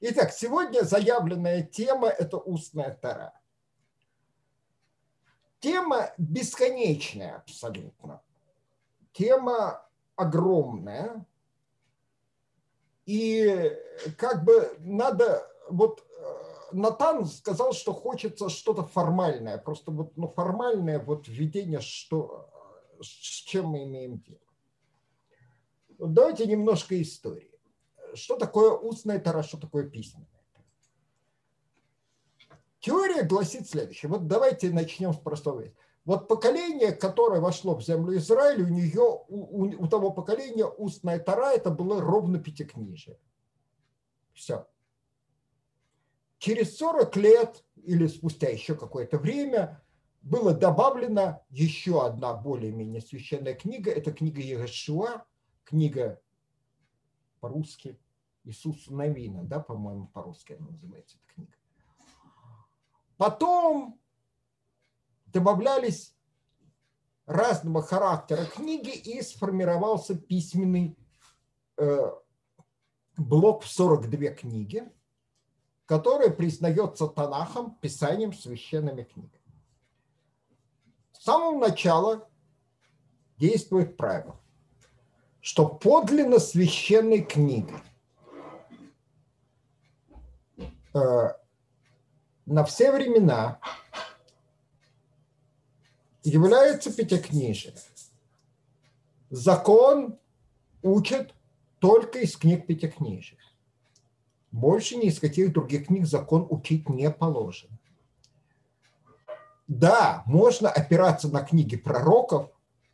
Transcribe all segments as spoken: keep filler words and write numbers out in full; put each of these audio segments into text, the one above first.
Итак, сегодня заявленная тема – это устная Тора. Тема бесконечная абсолютно. Тема огромная. И как бы надо, вот Натан сказал, что хочется что-то формальное, просто вот, ну, формальное вот введение, что, с чем мы имеем дело. Давайте немножко истории. Что такое устная Тора, что такое письменная? Теория гласит следующее. Вот давайте начнем с простого вещи. Вот поколение, которое вошло в землю Израиля, у нее, у, у того поколения устная Тора, это было ровно пятикнижие. Все. Через сорок лет или спустя еще какое-то время было добавлена еще одна более-менее священная книга. Это книга Йеошуа, книга по-русски Иисуса Навина, да, по-моему, по-русски она называется, эта книга. Потом добавлялись разного характера книги, и сформировался письменный э, блок в сорок две книги, который признается Танахом, писанием, священными книгами. С самого начала действует правило, что подлинно священной книгой э, на все времена является пятикнижие. Закон учит только из книг пятикнижия. Больше ни из каких других книг закон учить не положено. Да, можно опираться на книги пророков,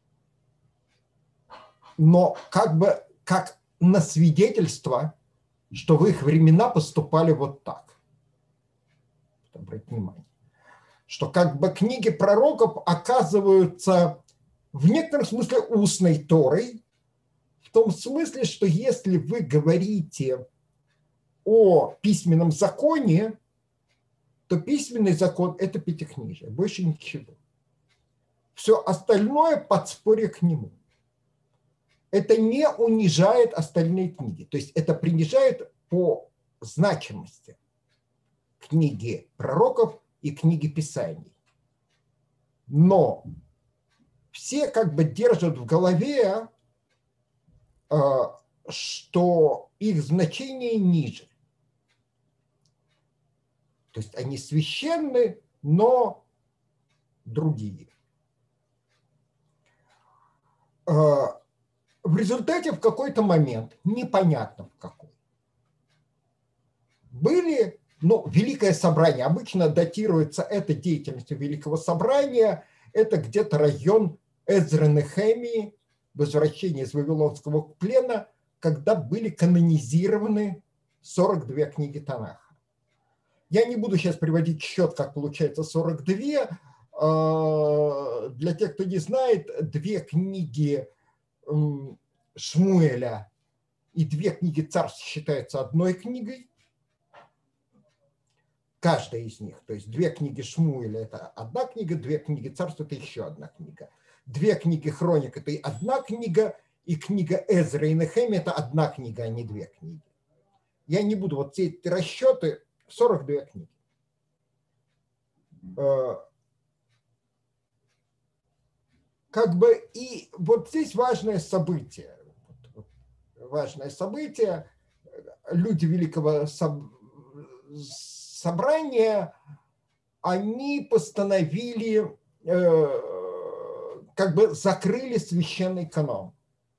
но как бы как на свидетельство, что в их времена поступали вот так. Обратите внимание, что как бы книги пророков оказываются в некотором смысле устной Торой, в том смысле, что если вы говорите о письменном законе, то письменный закон – это пятикнижие, больше ничего. Все остальное – подспорье к нему. Это не унижает остальные книги, то есть это принижает по значимости книги пророков и книги Писаний. Но все как бы держат в голове, что их значение ниже. То есть они священны, но другие. В результате в какой-то момент, непонятно в какой, были, ну, Великое Собрание, обычно датируется эта деятельностью Великого Собрания, это где-то район Эзры Нехемии, возвращение из Вавилонского плена, когда были канонизированы сорок две книги Танаха. Я не буду сейчас приводить счет, как получается сорок две. Для тех, кто не знает, две книги Шмуэля и две книги Царств считаются одной книгой. Каждая из них. То есть две книги Шмуэля – это одна книга, две книги Царств – это еще одна книга. Две книги Хроник – это одна книга, и книга Эзра и Нехемия – это одна книга, а не две книги. Я не буду, вот все эти расчеты, сорок две книги. Как бы и вот здесь важное событие. Важное событие. Люди Великого Собрания, они постановили, как бы закрыли священный канон.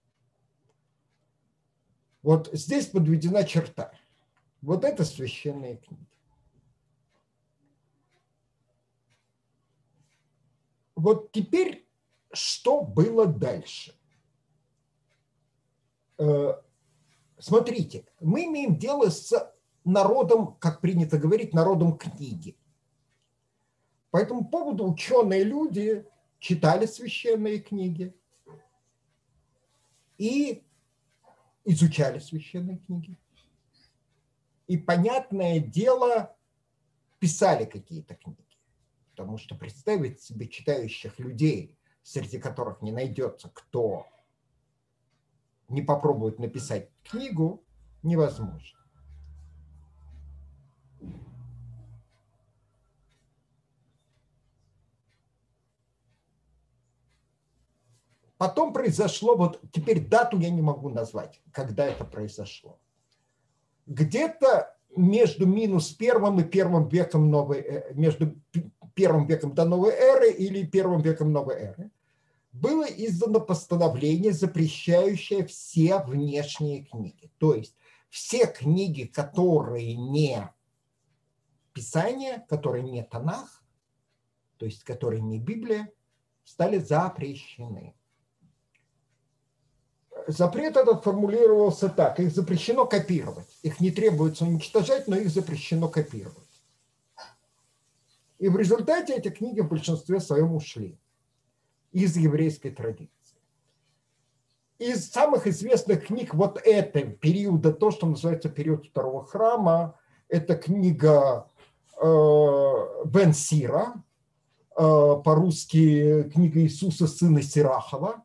Вот здесь подведена черта. Вот это священные книги. Вот теперь, что было дальше? Смотрите, мы имеем дело с народом, как принято говорить, народом книги. По этому поводу ученые люди читали священные книги и изучали священные книги. И, понятное дело, писали какие-то книги. Потому что представить себе читающих людей, среди которых не найдется кто не попробует написать книгу, невозможно. потом произошло, вот теперь дату я не могу назвать, когда это произошло. Где-то между минус первым и первым веком новой, между первым веком до новой эры или первым веком новой эры было издано постановление, запрещающее все внешние книги. То есть все книги, которые не Писание, которые не Танах, то есть которые не Библия, стали запрещены. Запрет этот формулировался так: их запрещено копировать. Их не требуется уничтожать, но их запрещено копировать. И в результате эти книги в большинстве своем ушли из еврейской традиции. Из самых известных книг вот этого периода, то, что называется период Второго храма, это книга э, Бен Сира, э, по-русски книга Иисуса сына Сирахова.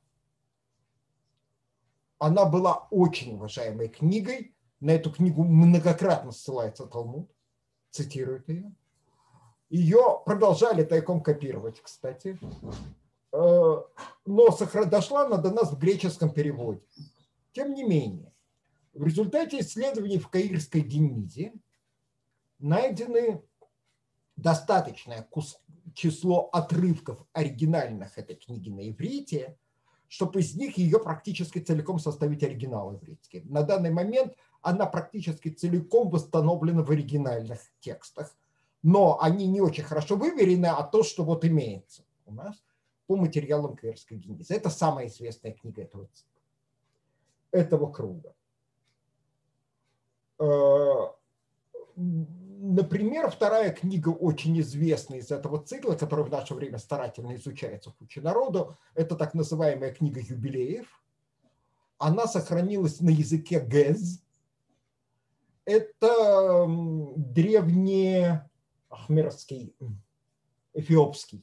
Она была очень уважаемой книгой. На эту книгу многократно ссылается Талмуд, цитирует ее. Ее продолжали тайком копировать, кстати. Но дошла она до нас в греческом переводе. Тем не менее, в результате исследований в Каирской Генизе найдены достаточное число отрывков оригинальных этой книги на иврите, чтобы из них ее практически целиком составить оригинал ивритский. На данный момент она практически целиком восстановлена в оригинальных текстах, но они не очень хорошо выверены, а то, что вот имеется у нас по материалам Каирской Генезы. Это самая известная книга этого цикла, этого круга. Например, вторая книга, очень известная из этого цикла, которая в наше время старательно изучается в куче народу, это так называемая книга юбилеев. Она сохранилась на языке гез. Это древнеахмерский, эфиопский.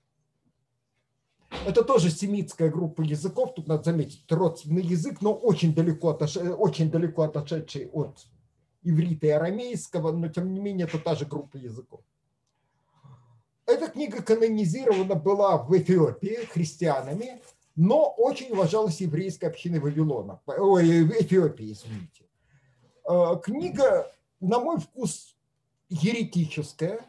Это тоже семитская группа языков, тут надо заметить, родственный язык, но очень далеко, отош... очень далеко отошедший от иврита и арамейского, но тем не менее это та же группа языков. Эта книга канонизирована была в Эфиопии христианами, но очень уважалась еврейской общиной Вавилона, ой, Эфиопии, извините. Книга, на мой вкус, еретическая,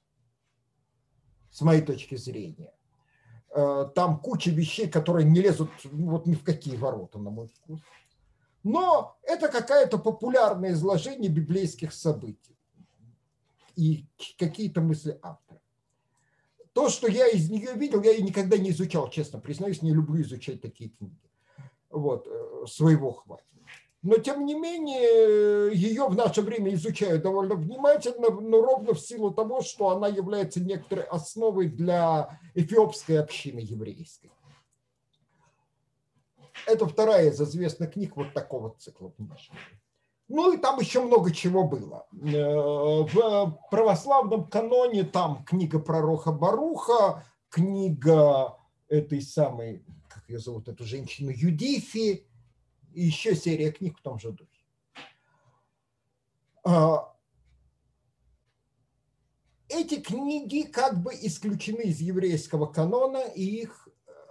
с моей точки зрения. Там куча вещей, которые не лезут вот ни в какие ворота, на мой вкус. Но это какое-то популярное изложение библейских событий и какие-то мысли автора. То, что я из нее видел, я ее никогда не изучал, честно признаюсь, не люблю изучать такие книги. Вот, своего хватит. Но, тем не менее, ее в наше время изучают довольно внимательно, но ровно в силу того, что она является некоторой основой для эфиопской общины еврейской. Это вторая из известных книг вот такого цикла. Ну и там еще много чего было. В православном каноне там книга пророка Баруха, книга этой самой, как ее зовут, эту женщину, Юдифи, и еще серия книг в том же духе. Эти книги как бы исключены из еврейского канона, и их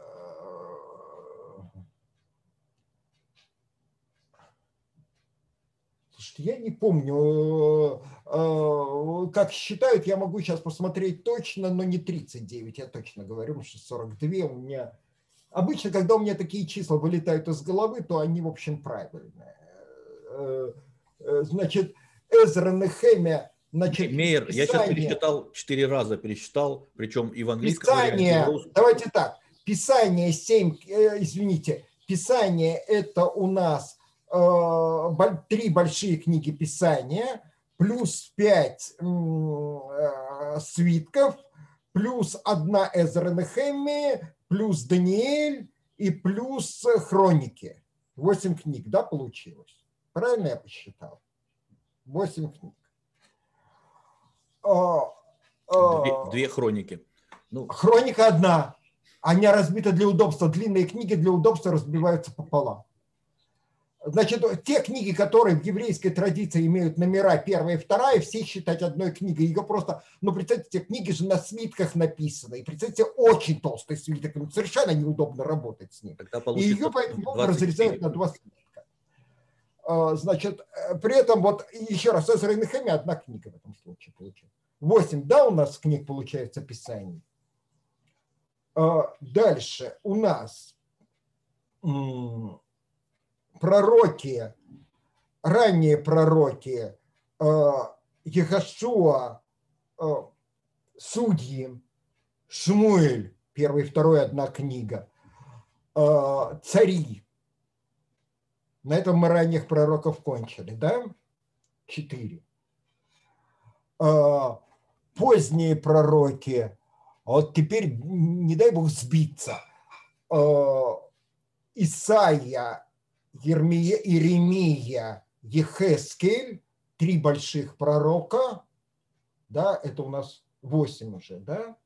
слушайте, я не помню, как считают, я могу сейчас посмотреть точно, но не тридцать девять, я точно говорю, потому что сорок два у меня. Обычно, когда у меня такие числа вылетают из головы, то они, в общем, правильные. Значит, Эзра Нехемия, значит, Мейер, Писание, я сейчас пересчитал, четыре раза пересчитал, причем и в английском Писание, варианте, давайте так, Писание семь, извините, Писание это у нас э, три большие книги Писания, плюс пять э, свитков, плюс одна Эзра Нехемия, плюс Даниэль и плюс хроники. Восемь книг, да, получилось? Правильно я посчитал? Восемь книг. Две, две хроники. Ну. Хроника одна. Они разбиты для удобства. Длинные книги для удобства разбиваются пополам. Значит, те книги, которые в еврейской традиции имеют номера первая и вторая, все считать одной книгой. Ее просто, ну, представьте, те книги же на свитках написаны. И представьте, очень толстый свиток, совершенно неудобно работать с ним. И ее поэтому разрезают на два свитка. Значит, при этом, вот еще раз, Эзра и Нехемия одна книга в этом случае получается. Восемь, да, у нас книг получается Писаний. Дальше у нас пророки, ранние пророки, Ехошуа, Судьи, Шмуэль, первый и второй одна книга, Цари. На этом мы ранних пророков кончили, да? Четыре. Поздние пророки, вот теперь, не дай бог сбиться, Исаия, Ермия, Иеремия, Ехескель, три больших пророка, да, это у нас восемь уже, да?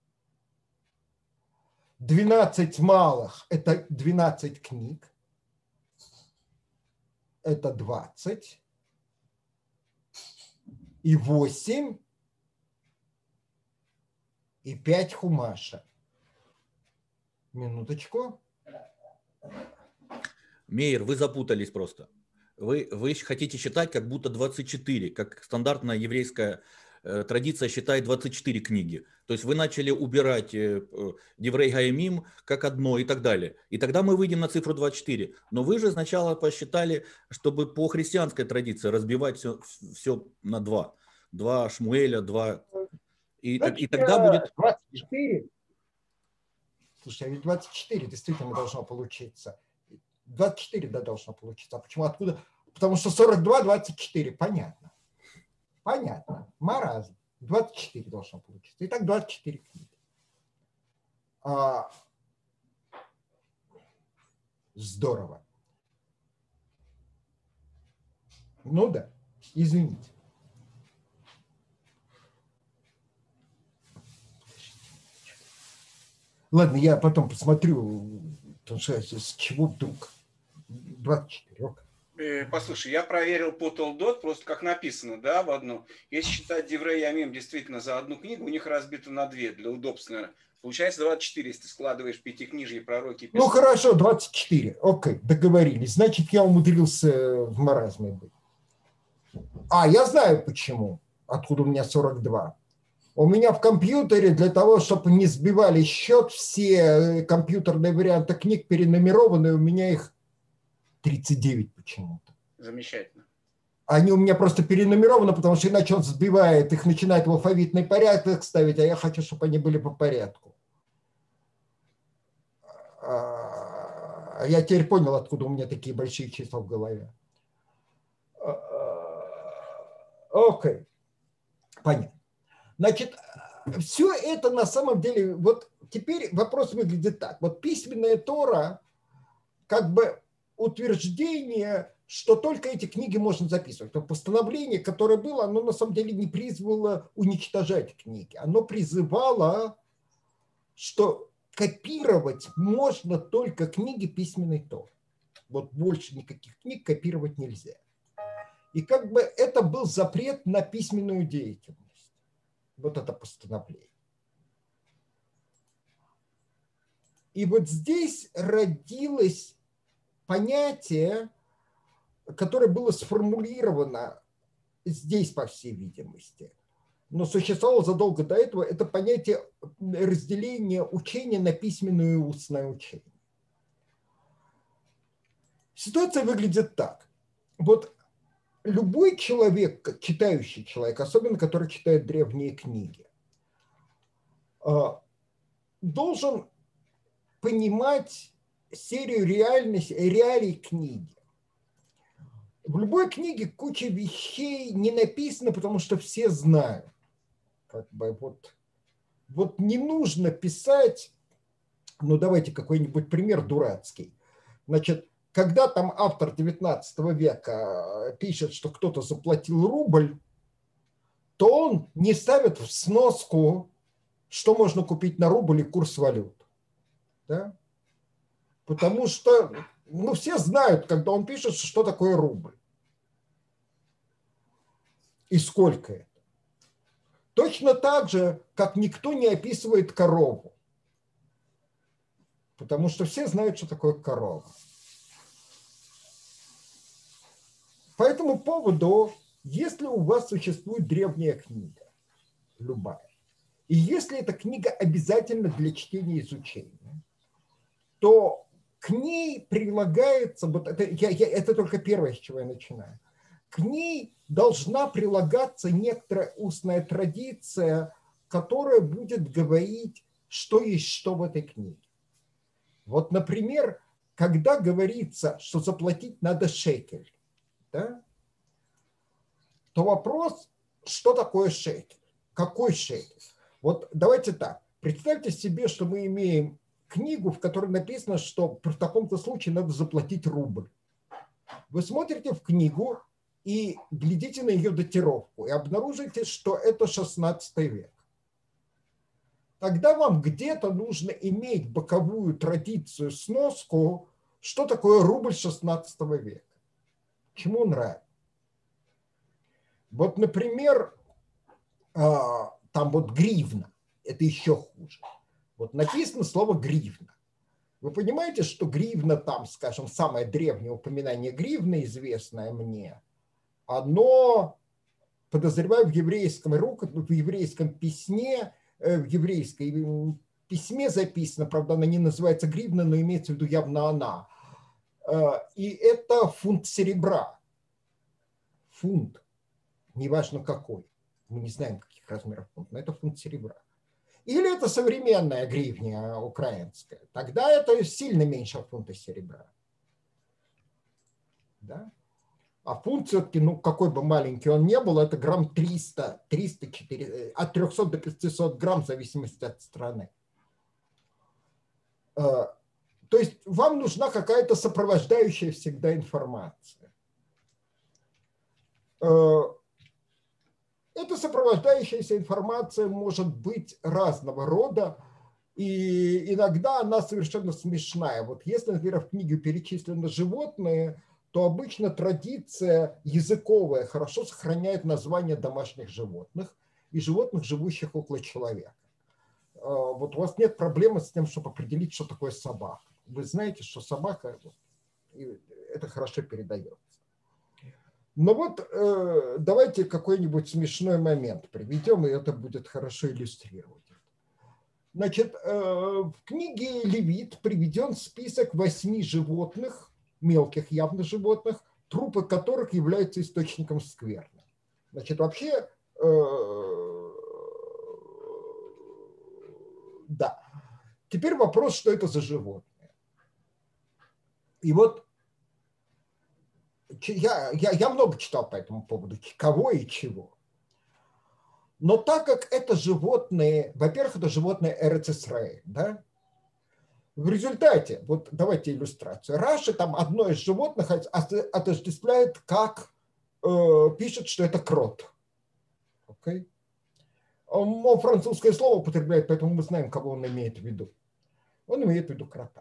двенадцать малых, это двенадцать книг, это двадцать, и восемь, и пять хумаша. Минуточку. Мейер, вы запутались просто. Вы, вы хотите считать как будто двадцать четыре, как стандартная еврейская э, традиция считает двадцать четыре книги. То есть вы начали убирать э, э, Деврей Гаямим как одно и так далее. И тогда мы выйдем на цифру двадцать четыре. Но вы же сначала посчитали, чтобы по христианской традиции разбивать все, все на два. Два Шмуэля, два... И, Значит, и тогда будет... двадцать четыре. Слушай, а ведь двадцать четыре действительно должно получиться. двадцать четыре, да, должно получиться. А почему, откуда? Потому что сорок два, двадцать четыре, понятно. Понятно. Маразм. двадцать четыре должно получиться. Итак, двадцать четыре книги. А, здорово. Ну да, извините. Ладно, я потом посмотрю, потому что с чего вдруг двадцать четыре. Послушай, я проверил по Толдот, просто как написано, да, в одну. Если считать Деврей Ямим действительно за одну книгу, у них разбито на две, для удобства, наверное. Получается двадцать четыре, если ты складываешь пятикнижие, пророки. Писания. Ну хорошо, двадцать четыре, окей, договорились. Значит, я умудрился в маразме быть. А, я знаю почему, откуда у меня сорок два. У меня в компьютере для того, чтобы не сбивали счет, все компьютерные варианты книг перенумерованы, у меня их тридцать девять почему-то. Замечательно. Они у меня просто перенумерованы, потому что иначе он сбивает, их начинает в алфавитный порядок ставить, а я хочу, чтобы они были по порядку. А я теперь понял, откуда у меня такие большие числа в голове. Окей, понятно. Значит, все это на самом деле, вот теперь вопрос выглядит так. Вот письменная Тора, как бы утверждение, что только эти книги можно записывать. То постановление, которое было, оно на самом деле не призвало уничтожать книги. Оно призывало, что копировать можно только книги письменной Торы. Вот больше никаких книг копировать нельзя. И как бы это был запрет на письменную деятельность. Вот это постановление. И вот здесь родилось понятие, которое было сформулировано здесь, по всей видимости, но существовало задолго до этого, это понятие разделения учения на письменное и устное учение. Ситуация выглядит так. Вот любой человек, читающий человек, особенно который читает древние книги, должен понимать серию реальности, реалий книги. В любой книге куча вещей не написано, потому что все знают. Как бы вот, вот не нужно писать, ну давайте какой-нибудь пример дурацкий. Значит, когда там автор девятнадцатого века пишет, что кто-то заплатил рубль, то он не ставит в сноску, что можно купить на рубль и курс валют. Да? Потому что ну, все знают, когда он пишет, что такое рубль. И сколько это. Точно так же, как никто не описывает корову. Потому что все знают, что такое корова. По этому поводу, если у вас существует древняя книга, любая, и если эта книга обязательна для чтения и изучения, то к ней прилагается, вот это, я, я, это только первое, с чего я начинаю, к ней должна прилагаться некоторая устная традиция, которая будет говорить, что есть что в этой книге. Вот, например, когда говорится, что заплатить надо шекель, да, то вопрос, что такое шекель, какой шекель. Вот давайте так, представьте себе, что мы имеем книгу, в которой написано, что в таком-то случае надо заплатить рубль. Вы смотрите в книгу и глядите на ее датировку и обнаружите, что это шестнадцатый век. Тогда вам где-то нужно иметь боковую традицию, сноску, что такое рубль шестнадцатого века. Чему он равен? Вот, например, там вот гривна, это еще хуже. Вот написано слово гривна. Вы понимаете, что гривна там, скажем, самое древнее упоминание гривны, известное мне, оно, подозреваю, в еврейском рукописи, в еврейском письме, в еврейском письме записано, правда, она не называется гривна, но имеется в виду явно она. И это фунт серебра. Фунт, неважно какой. Мы не знаем, каких размеров фунт, но это фунт серебра. Или это современная гривня украинская. Тогда это сильно меньше фунта серебра. Да? А фунт все-таки, ну какой бы маленький он ни был, это грамм триста, триста, четыреста, от трехсот до пятисот грамм в зависимости от страны. То есть вам нужна какая-то сопровождающая всегда информация. Эта сопровождающаяся информация может быть разного рода, и иногда она совершенно смешная. Вот если, например, в книге перечислены животные, то обычно традиция языковая хорошо сохраняет название домашних животных и животных, живущих около человека. Вот у вас нет проблемы с тем, чтобы определить, что такое собака. Вы знаете, что собака, это хорошо передается. Но вот э, давайте какой-нибудь смешной момент приведем, и это будет хорошо иллюстрировать. Значит, э, в книге Левит приведен список восьми животных, мелких явно животных, трупы которых являются источником скверны. Значит, вообще, э, да. Теперь вопрос, что это за животные. И вот Я, я, я много читал по этому поводу, кого и чего. Но так как это животные, во-первых, это животные Эрец Исраэль, да? В результате, вот давайте иллюстрацию. Раши там одно из животных отождествляет, как э, пишет, что это крот. Okay? Он французское слово употребляет, поэтому мы знаем, кого он имеет в виду. Он имеет в виду крота.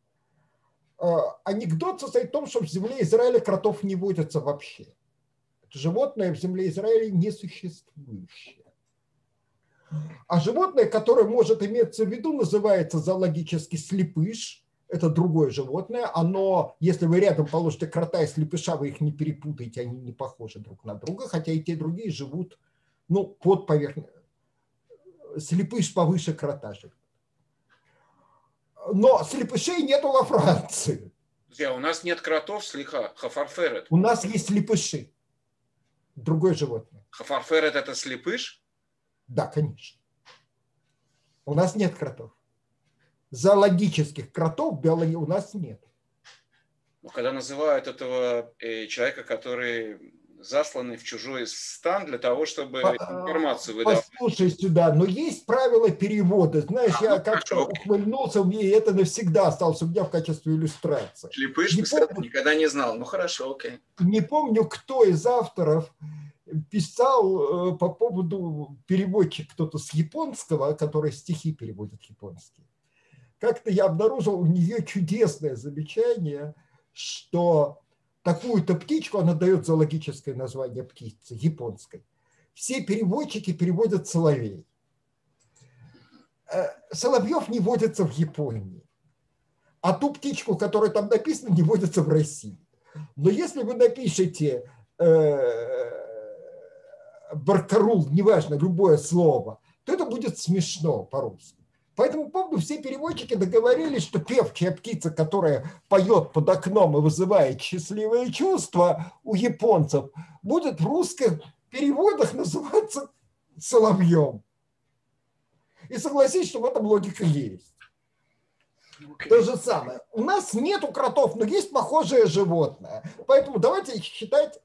Анекдот состоит в том, что в земле Израиля кротов не водятся вообще. Это животное в земле Израиля не существующее. А животное, которое может иметься в виду, называется зоологически слепыш. Это другое животное. Оно, если вы рядом положите крота и слепыша, вы их не перепутаете, они не похожи друг на друга, хотя и те, и другие живут, ну, под поверхностью. Слепыш повыше крота живет. Но слепышей нету во Франции. Друзья, у нас нет кротов, слиха, хафарферет. У нас есть слепыши. Другое животное. Хафарферет – это слепыш? Да, конечно. У нас нет кротов. Зоологических кротов биологии у нас нет. Ну, когда называют этого э, человека, который засланный в чужой стан для того, чтобы По, информацию выдавать. Послушай сюда, но есть правила перевода. Знаешь, а, я ну, как-то ухмыльнулся, и это навсегда осталось у меня в качестве иллюстрации. Слепыш, не помню, никогда не знал. Ну хорошо, окей. Не помню, кто из авторов писал э, по поводу переводчик кто-то с японского, который стихи переводит японские. Как-то я обнаружил у нее чудесное замечание, что такую-то птичку, она дает зоологическое название птицы, японской. Все переводчики переводят соловей. Соловьев не водится в Японии, а ту птичку, которая там написана, не водится в России. Но если вы напишете э, баркарул, неважно, любое слово, то это будет смешно по-русски. По этому поводу все переводчики договорились, что певчая птица, которая поет под окном и вызывает счастливые чувства у японцев, будет в русских переводах называться соловьем. И согласись, что в этом логика есть. То же самое. У нас нету кротов, но есть похожее животное. Поэтому давайте считать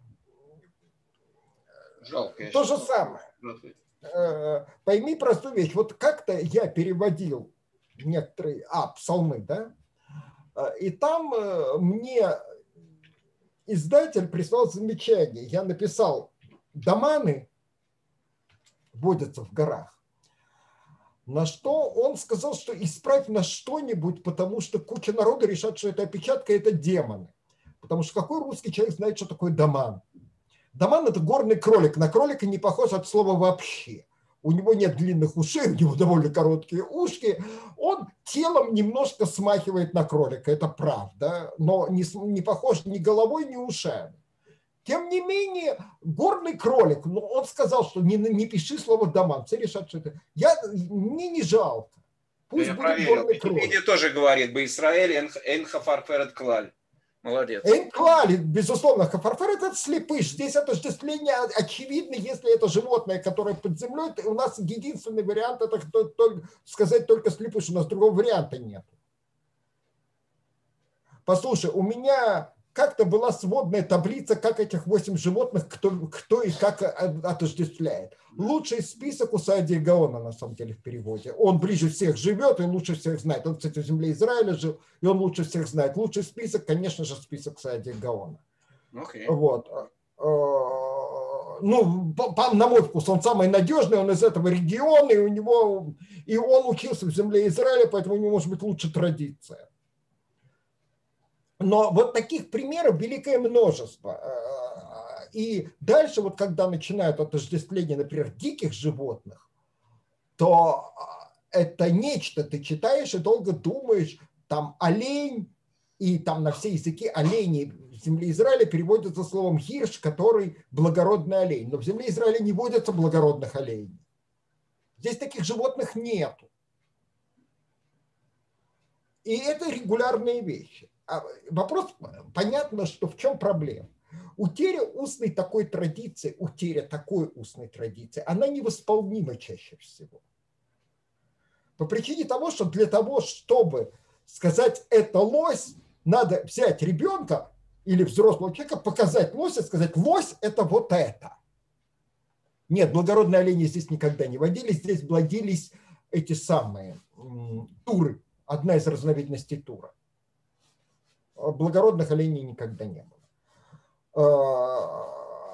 Жалко, то же самое. Пойми простую вещь. Вот как-то я переводил некоторые, а, псалмы, да? И там мне издатель прислал замечание. Я написал: доманы водятся в горах. На что он сказал, что исправь на что-нибудь, потому что куча народа решат, что это опечатка, это демоны. Потому что какой русский человек знает, что такое доман? Доман – это горный кролик. На кролика не похож от слова вообще. У него нет длинных ушей, у него довольно короткие ушки. Он телом немножко смахивает на кролика, это правда, но не, не похож ни головой, ни ушами. Тем не менее, горный кролик, ну, он сказал, что не, не пиши слово доман, все решат, что это. Я, мне не жалко. Пусть Я будет проверил. горный кролик. Википедия тоже говорит: Баисраэль энха фарферет клаль. Молодец. Энклали, безусловно, хафарфер – это слепыш. Здесь отождествление очевидно, если это животное, которое под землей. У нас единственный вариант – это сказать только слепыш, у нас другого варианта нет. Послушай, у меня как-то была сводная таблица, как этих восемь животных, кто, кто и как отождествляет. Лучший список у Саади Гаона, на самом деле, в переводе. Он ближе всех живет и лучше всех знает. Он, кстати, в земле Израиля жил, и он лучше всех знает. Лучший список, конечно же, список Саади Гаона. Okay. Вот. Ну, на мой вкус, он самый надежный, он из этого региона, и у него, и он учился в земле Израиля, поэтому у него может быть лучше традиция. Но вот таких примеров великое множество. И дальше, вот когда начинают отождествление, например, диких животных, то это нечто, ты читаешь и долго думаешь, там олень, и там на все языки олени в земле Израиля переводятся словом хирш, который благородный олень. Но в земле Израиля не водятся благородных оленей. Здесь таких животных нету. И это регулярные вещи. Вопрос, понятно, что в чем проблема. Утеря устной такой традиции, утеря такой устной традиции, она невосполнима чаще всего. По причине того, что для того, чтобы сказать «это лось», надо взять ребенка или взрослого человека, показать лося, сказать «лось – это вот это». Нет, благородные олени здесь никогда не водились, здесь водились эти самые туры, одна из разновидностей тура. Благородных оленей никогда не было.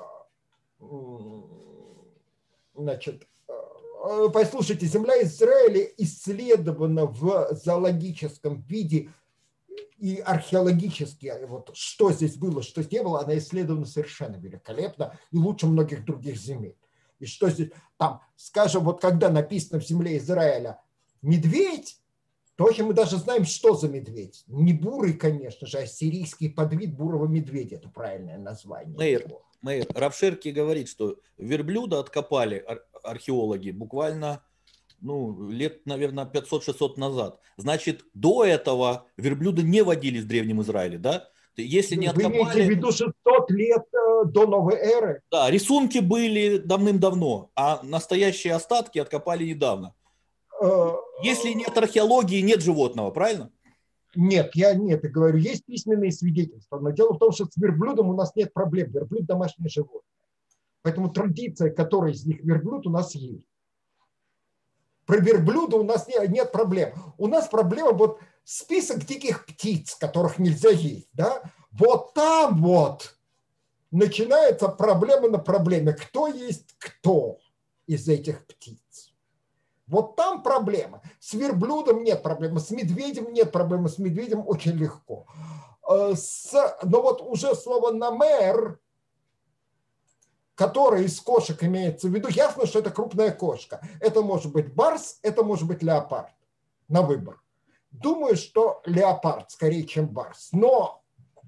Значит, послушайте, земля Израиля исследована в зоологическом виде и археологически, вот что здесь было, что не было, она исследована совершенно великолепно и лучше многих других земель. И что здесь, там, скажем, вот когда написано в земле Израиля «медведь», то вообще мы даже знаем, что за медведь. Не бурый, конечно же, а сирийский подвид бурого медведя. Это правильное название. Мейер, Мейер, Рав Шерки говорит, что верблюда откопали археологи буквально ну, лет, наверное, пятьсот-шестьсот назад. Значит, до этого верблюды не водились в Древнем Израиле, да? Если не откопали... Вы имеете в виду шестьсот лет до новой эры? Да, рисунки были давным-давно, а настоящие остатки откопали недавно. Если нет археологии, нет животного, правильно? Нет, я нет, я говорю, есть письменные свидетельства, но дело в том, что с верблюдом у нас нет проблем, верблюд домашнее животное. Поэтому традиция, которая из них верблюд, у нас есть. Про верблюда у нас нет, нет проблем. У нас проблема вот список диких птиц, которых нельзя есть, да? Вот там вот начинается проблема на проблеме. Кто есть кто из этих птиц? Вот там проблема. С верблюдом нет проблемы, с медведем нет проблемы, с медведем очень легко. с, но вот уже слово намер, которое из кошек имеется в виду, ясно, что это крупная кошка. Это может быть барс, это может быть леопард. На выбор. Думаю, что леопард скорее, чем барс. Но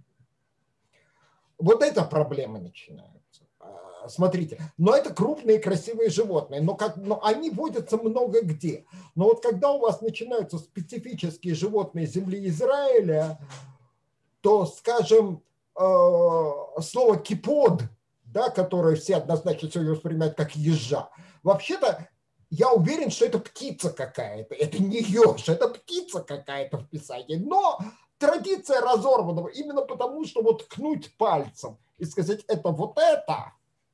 вот эта проблема начинается. Смотрите, но это крупные красивые животные, но, как, но они водятся много где. Но вот когда у вас начинаются специфические животные земли Израиля, то, скажем, слово кипод, да, которое все однозначно сегодня воспринимают как ежа, вообще-то я уверен, что это птица какая-то, это не еж, это птица какая-то в Писании, но традиция разорвана именно потому, что вот ткнуть пальцем и сказать, это вот это.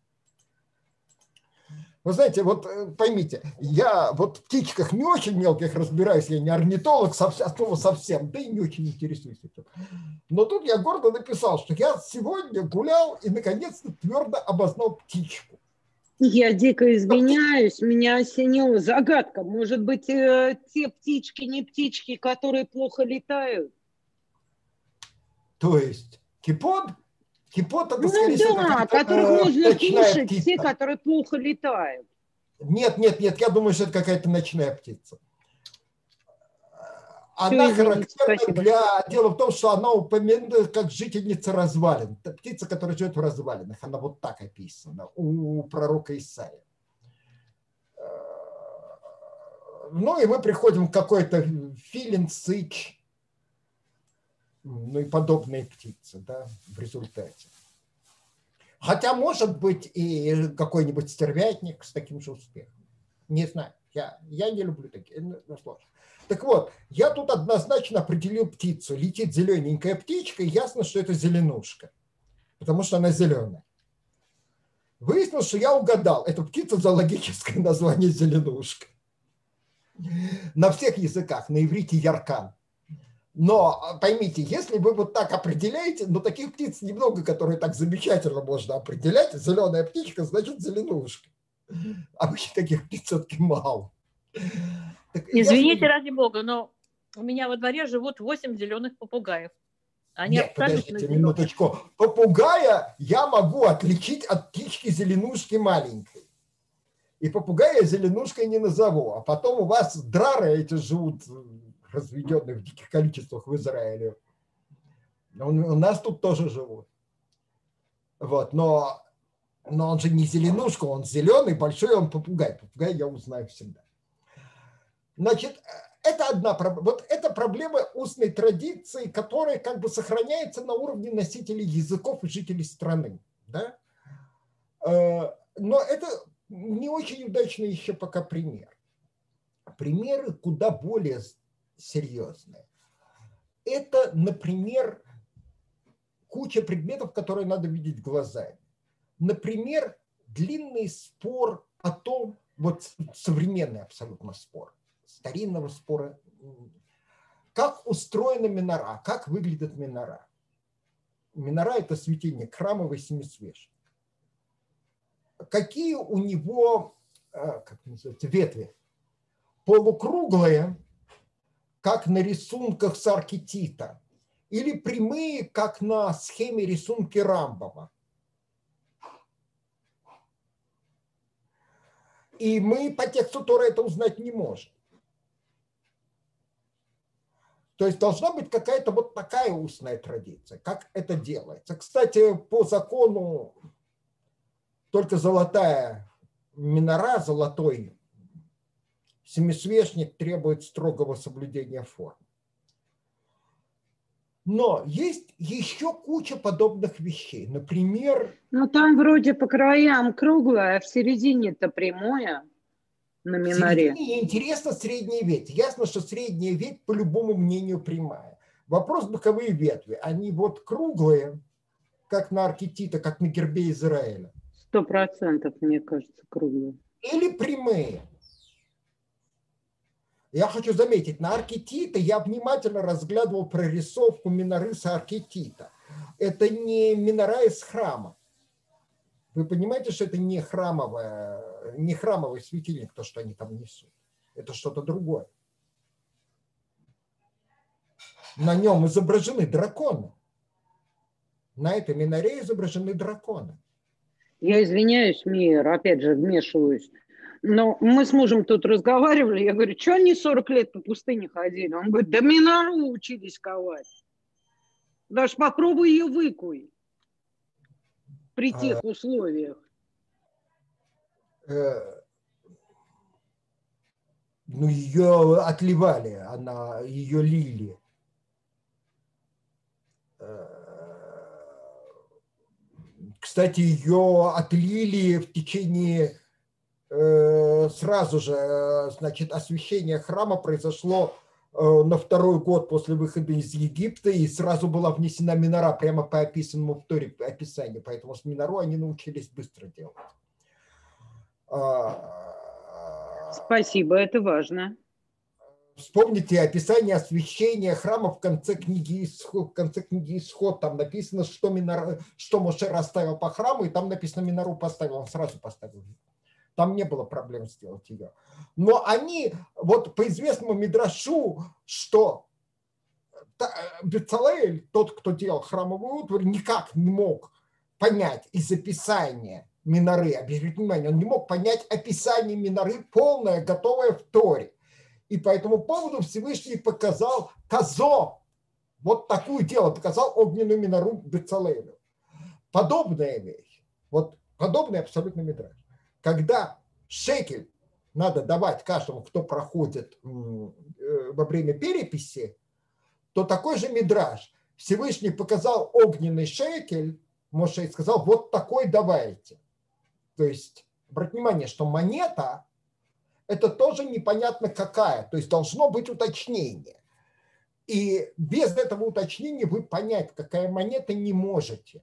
Вы знаете, вот поймите, я вот в птичках не очень мелких разбираюсь, я не орнитолог совсем, совсем, да и не очень интересуюсь этим. Но тут я гордо написал, что я сегодня гулял и наконец-то твердо обознал птичку. Я дико извиняюсь, меня осенила загадка. Может быть, э, те птички не птички, которые плохо летают? То есть кипод? Кипод это, ну скорее всего, да, которых э, можно кушать, птица. те, которые плохо летают. Нет, нет, нет, я думаю, что это какая-то ночная птица. Она Все, извините, характерна спасибо. для... Дело в том, что она упомянута как жительница развалин. Это птица, которая живет в развалинах. Она вот так описана у пророка Исаия. Ну и мы приходим к какой-то филин, сыч, ну и подобные птицы, да, в результате. Хотя может быть и какой-нибудь стервятник с таким же успехом. Не знаю, я, я не люблю такие, ну, сложно. Так вот, я тут однозначно определил птицу. Летит зелененькая птичка, и ясно, что это зеленушка, потому что она зеленая. Выяснилось, что я угадал. Это птица зоологическое название зеленушка. На всех языках, на иврите яркан. Но поймите, если вы вот так определяете, но таких птиц немного, которые так замечательно можно определять. Зеленая птичка, значит зеленушка. Обычно таких птиц все-таки мало. Так, извините, я... ради бога, но у меня во дворе живут восемь зеленых попугаев. Они Нет, подождите минуточку. Попугая я могу отличить от птички-зеленушки маленькой. И попугая зеленушкой не назову. А потом у вас драры эти живут, разведенные в диких количествах в Израиле. У нас тут тоже живут. Вот, но, но он же не зеленушка, он зеленый, большой, он попугай. Попугай я узнаю всегда. Значит, это одна проблема. Вот это проблема устной традиции, которая как бы сохраняется на уровне носителей языков и жителей страны. Да? Но это не очень удачный еще пока пример. Примеры куда более серьезные. Это, например, куча предметов, которые надо видеть глазами. Например, длинный спор о том, вот современный абсолютно спор, старинного спора, как устроена минора, как выглядит минора. Минора – это светильник храмовый семисвешник. Какие у него, как называется, ветви? Полукруглые, как на рисунках с архетита, или прямые, как на схеме рисунки Рамбама. И мы по тексту Торы это узнать не можем. То есть должна быть какая-то вот такая устная традиция, как это делается. Кстати, по закону только золотая минора, золотой семисвешник требует строгого соблюдения форм. Но есть еще куча подобных вещей. Например... Ну, там вроде по краям круглое, а в середине-то прямое на миноре. В середине интересно средняя ветвь. Ясно, что средняя ветвь по любому мнению прямая. Вопрос боковые ветви. Они вот круглые, как на архетита, как на гербе Израиля. Сто процентов, мне кажется, круглые. Или прямые. Я хочу заметить, на архетита я внимательно разглядывал прорисовку миноры с архетита. Это не минора из храма. Вы понимаете, что это не, храмовая, не храмовый светильник, то, что они там несут. Это что-то другое. На нем изображены драконы. на этой минаре изображены драконы. Я извиняюсь, Мир, опять же вмешиваюсь. Но мы с мужем тут разговаривали, я говорю, что они сорок лет по пустыне ходили? Он говорит, да минору учились ковать. Даже попробуй ее выкуй при тех а, условиях. Э, ну, ее отливали, она, ее лили. Кстати, ее отлили в течение, э, сразу же, значит, освящение храма произошло э, на второй год после выхода из Египта, и сразу была внесена минора прямо по описанному в Торе описанию, поэтому с минорой они научились быстро делать. Спасибо, это важно. Вспомните описание освящения храма в конце книги Исход, в конце книги Исход, там написано, что, минор, что Моше расставил по храму, и там написано минору поставил, он сразу поставил. Там не было проблем сделать ее. Но они, вот по известному мидрашу, что Бецалель, тот, кто делал храмовую утварь, никак не мог понять из описания миноры, обратите внимание, он не мог понять описание миноры полное, готовое в Торе. И по этому поводу Всевышний показал Казо, вот такую дело, показал огненную минору Бецалелю. Подобная вещь, вот подобный абсолютно мидраш. Когда шекель надо давать каждому, кто проходит во время переписи, то такой же мидраш. Всевышний показал огненный шекель, Моше сказал, вот такой давайте. То есть, обратите внимание, что монета это тоже непонятно какая, то есть должно быть уточнение. И без этого уточнения вы понять, какая монета, не можете.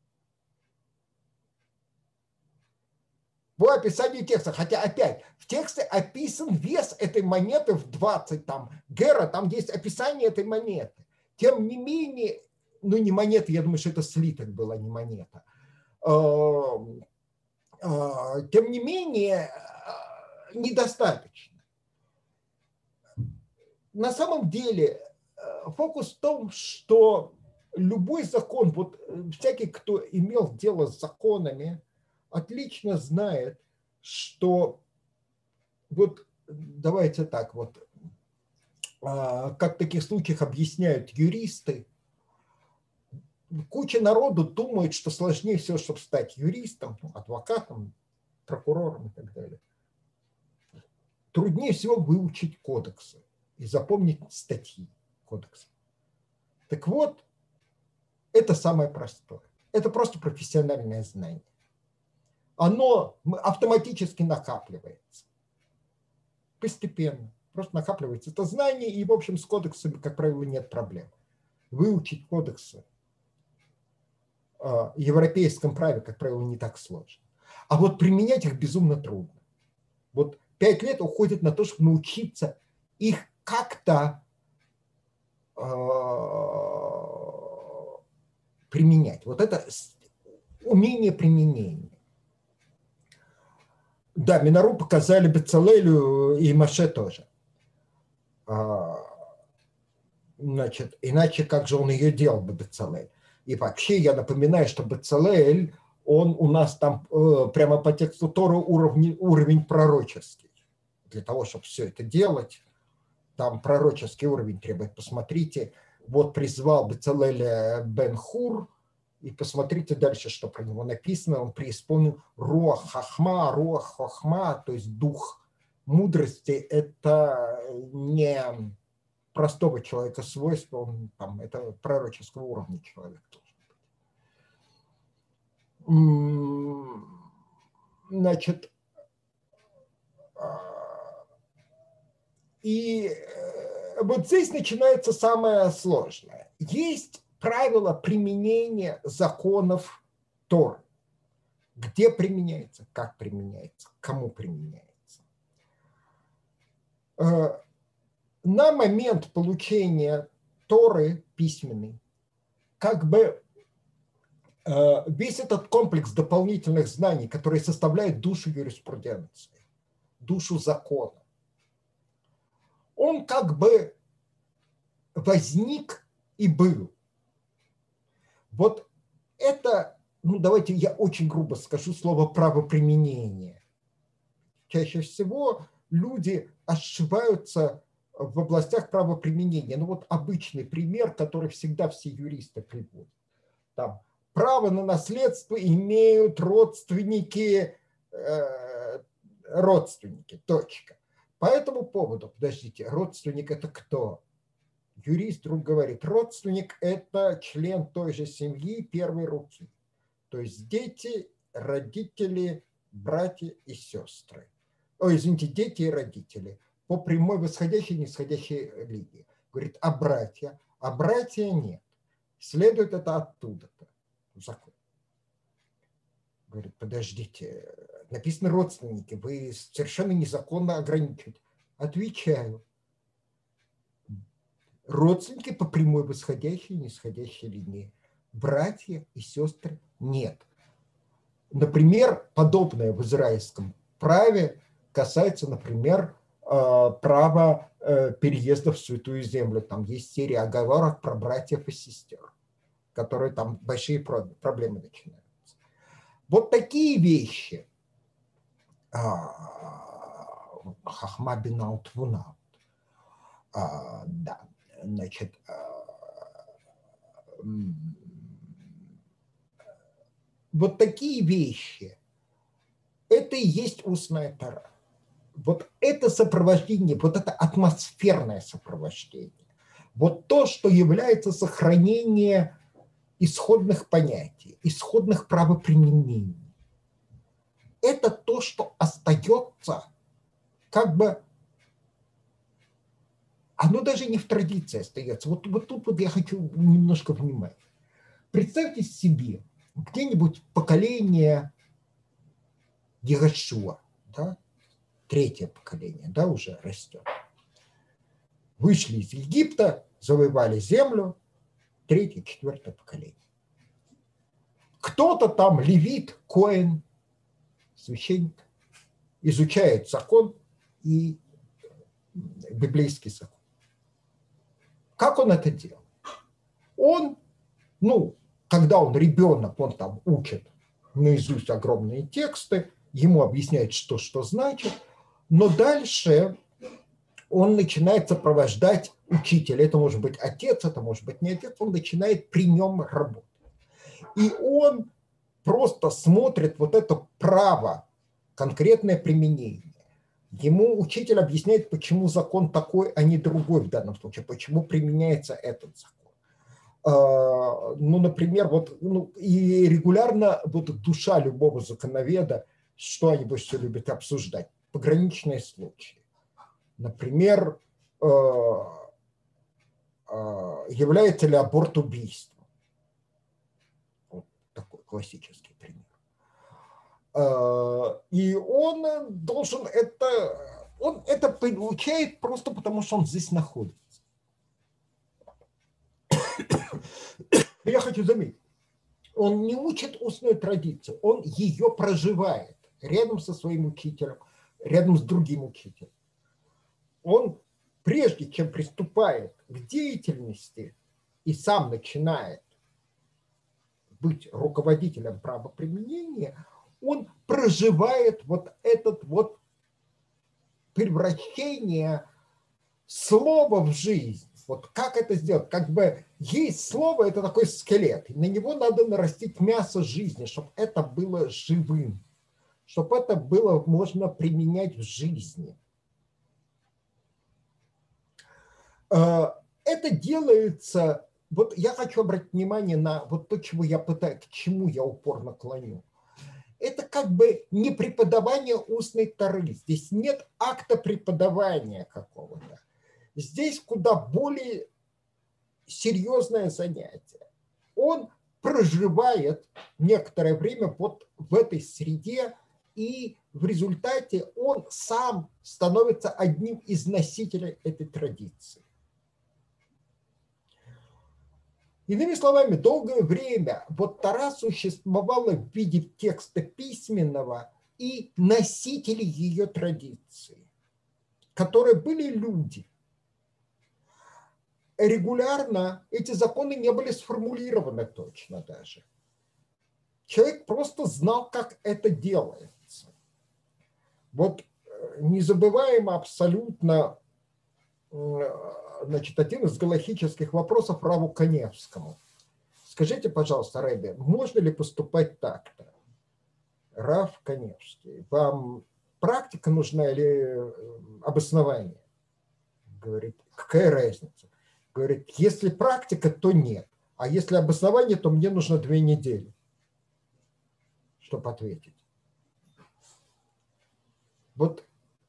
По описанию текста, хотя опять в тексте описан вес этой монеты в двадцать там, гера, там есть описание этой монеты. Тем не менее, ну не монета, я думаю, что это слиток была, не монета. Тем не менее, недостаточно. На самом деле фокус в том, что любой закон, вот всякий, кто имел дело с законами, отлично знает, что вот давайте так вот, как в таких случаях объясняют юристы, куча народу думает, что сложнее всего, чтобы стать юристом, адвокатом, прокурором и так далее. Труднее всего выучить кодексы и запомнить статьи кодекса. Так вот, это самое простое. Это просто профессиональное знание. Оно автоматически накапливается. Постепенно. Просто накапливается это знание, и, в общем, с кодексами, как правило, нет проблем. Выучить кодексы в европейском праве, как правило, не так сложно. А вот применять их безумно трудно. Вот пять лет уходит на то, чтобы научиться их как-то э, применять. Вот это умение применения. Да, минору показали Бецалелю и Моше тоже. А, значит, иначе как же он ее делал бы, Бецалель? И вообще я напоминаю, что Бецалель, он у нас там э, прямо по тексту Торы уровень, уровень пророческий. Для того, чтобы все это делать, там пророческий уровень требует. Посмотрите, вот призвал Бецалеля бен Хур, и посмотрите дальше, что про него написано. Он преисполнил руах хахма, руах хахма, то есть дух мудрости. Это не простого человека свойство, он, там, это пророческого уровня человек должен быть. Значит, и вот здесь начинается самое сложное. Есть правила применения законов Торы. Где применяется, как применяется, кому применяется. На момент получения Торы письменной, как бы весь этот комплекс дополнительных знаний, которые составляют душу юриспруденции, душу закона, он как бы возник и был. Вот это, ну давайте я очень грубо скажу слово правоприменение. Чаще всего люди ошибаются в областях правоприменения. Ну вот обычный пример, который всегда все юристы приводят. Там, право на наследство имеют родственники, э, родственники, точка. По этому поводу, подождите, родственник это кто? Юрист вдруг говорит, родственник это член той же семьи первой руки. То есть дети, родители, братья и сестры. Ой, извините, дети и родители. По прямой восходящей и нисходящей линии. Говорит, а братья? А братья нет. Следует это оттуда-то. Закон. Говорит, подождите, написано родственники, вы совершенно незаконно ограничиваете. Отвечаю. Родственники по прямой восходящей и нисходящей линии. Братья и сестры нет. Например, подобное в израильском праве касается, например, права переезда в Святую Землю. Там есть серия оговорок про братьев и сестер, которые там большие проблемы начинаются. Вот такие вещи. Хахма бина утвуна. Да, значит, вот такие вещи, это и есть устная Тора. Вот это сопровождение, вот это атмосферное сопровождение, вот то, что является сохранение исходных понятий, исходных правоприменений, это то, что остается как бы, оно даже не в традиции остается. Вот, вот тут вот я хочу немножко внимания. Представьте себе, где-нибудь поколение Йеошуа, да, третье поколение, да, уже растет. Вышли из Египта, завоевали землю, третье, четвертое поколение. Кто-то там, левит, коэн, священник, изучает закон и библейский закон. Как он это делал? Он, ну, когда он ребенок, он там учит наизусть огромные тексты, ему объясняют, что что значит, но дальше он начинает сопровождать учителя. Это может быть отец, это может быть не отец, он начинает при нем работать. И он просто смотрит вот это право, конкретное применение. Ему учитель объясняет, почему закон такой, а не другой в данном случае, почему применяется этот закон. Ну, например, вот, ну, и регулярно вот душа любого законоведа, что они больше всего любят обсуждать? Пограничные случаи. Например, является ли аборт убийством? Вот такой классический пример. И он должен это, он это получает просто потому, что он здесь находится. Я хочу заметить, он не учит устную традицию, он ее проживает рядом со своим учителем, рядом с другим учителем. Он, прежде чем приступает к деятельности и сам начинает быть руководителем правоприменения, он проживает вот этот вот превращение слова в жизнь. Вот как это сделать? Как бы есть слово, это такой скелет. И на него надо нарастить мясо жизни, чтобы это было живым, чтобы это было можно применять в жизни. Это делается, вот я хочу обратить внимание на вот то, чего я пытаюсь, к чему я упорно клоню. Это как бы не преподавание устной Торы. Здесь нет акта преподавания какого-то. Здесь куда более серьезное занятие. Он проживает некоторое время вот в этой среде, и в результате он сам становится одним из носителей этой традиции. Иными словами, долгое время вот Тора существовала в виде текста письменного и носителей ее традиции, которые были люди. Регулярно эти законы не были сформулированы точно даже. человек просто знал, как это делается. Вот незабываемо абсолютно, значит, один из галахических вопросов Раву Каневскому. Скажите, пожалуйста, Ребе, можно ли поступать так-то? Рав Каневский, вам практика нужна или обоснование? Говорит, какая разница? Говорит, если практика, то нет. А если обоснование, то мне нужно две недели, чтобы ответить. Вот.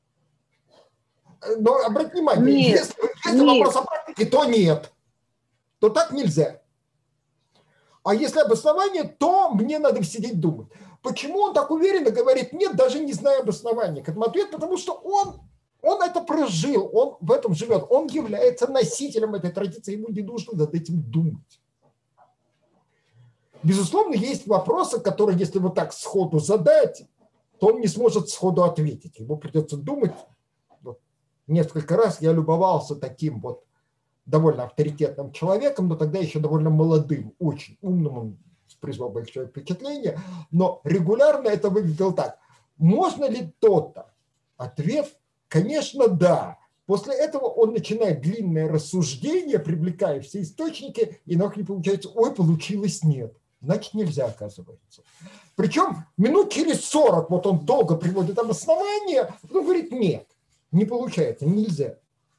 Но обратите внимание, Нет, если, если нет. вопрос о практике, то нет. То так нельзя. А если обоснование, то мне надо сидеть думать. Почему он так уверенно говорит, нет, даже не зная обоснования к этому ответу, потому что он, он это прожил, он в этом живет, он является носителем этой традиции, ему не нужно над этим думать. Безусловно, есть вопросы, которые, если вот так сходу задать, то он не сможет сходу ответить. Ему придется думать. Вот, несколько раз я любовался таким вот довольно авторитетным человеком, но тогда еще довольно молодым, очень умным, он произвел большое впечатление, но регулярно это выглядело так. Можно ли то-то? Ответ, конечно, да. После этого он начинает длинное рассуждение, привлекая все источники, и на не получается, ой, получилось нет. Значит, нельзя, оказывается. Причем минут через сорок, вот он долго приводит обоснование, он говорит, нет, не получается, нельзя.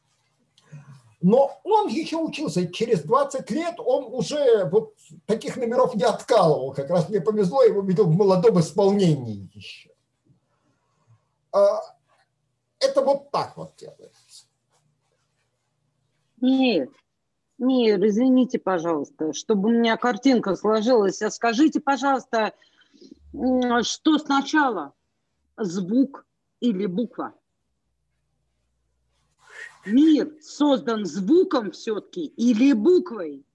Но он еще учился, через двадцать лет он уже вот таких номеров не откалывал. Как раз мне повезло, я его видел в молодом исполнении еще. Это вот так вот делается. Нет, нет, извините, пожалуйста, чтобы у меня картинка сложилась. А скажите, пожалуйста, что сначала, звук или буква? Мир создан звуком все-таки или буквой?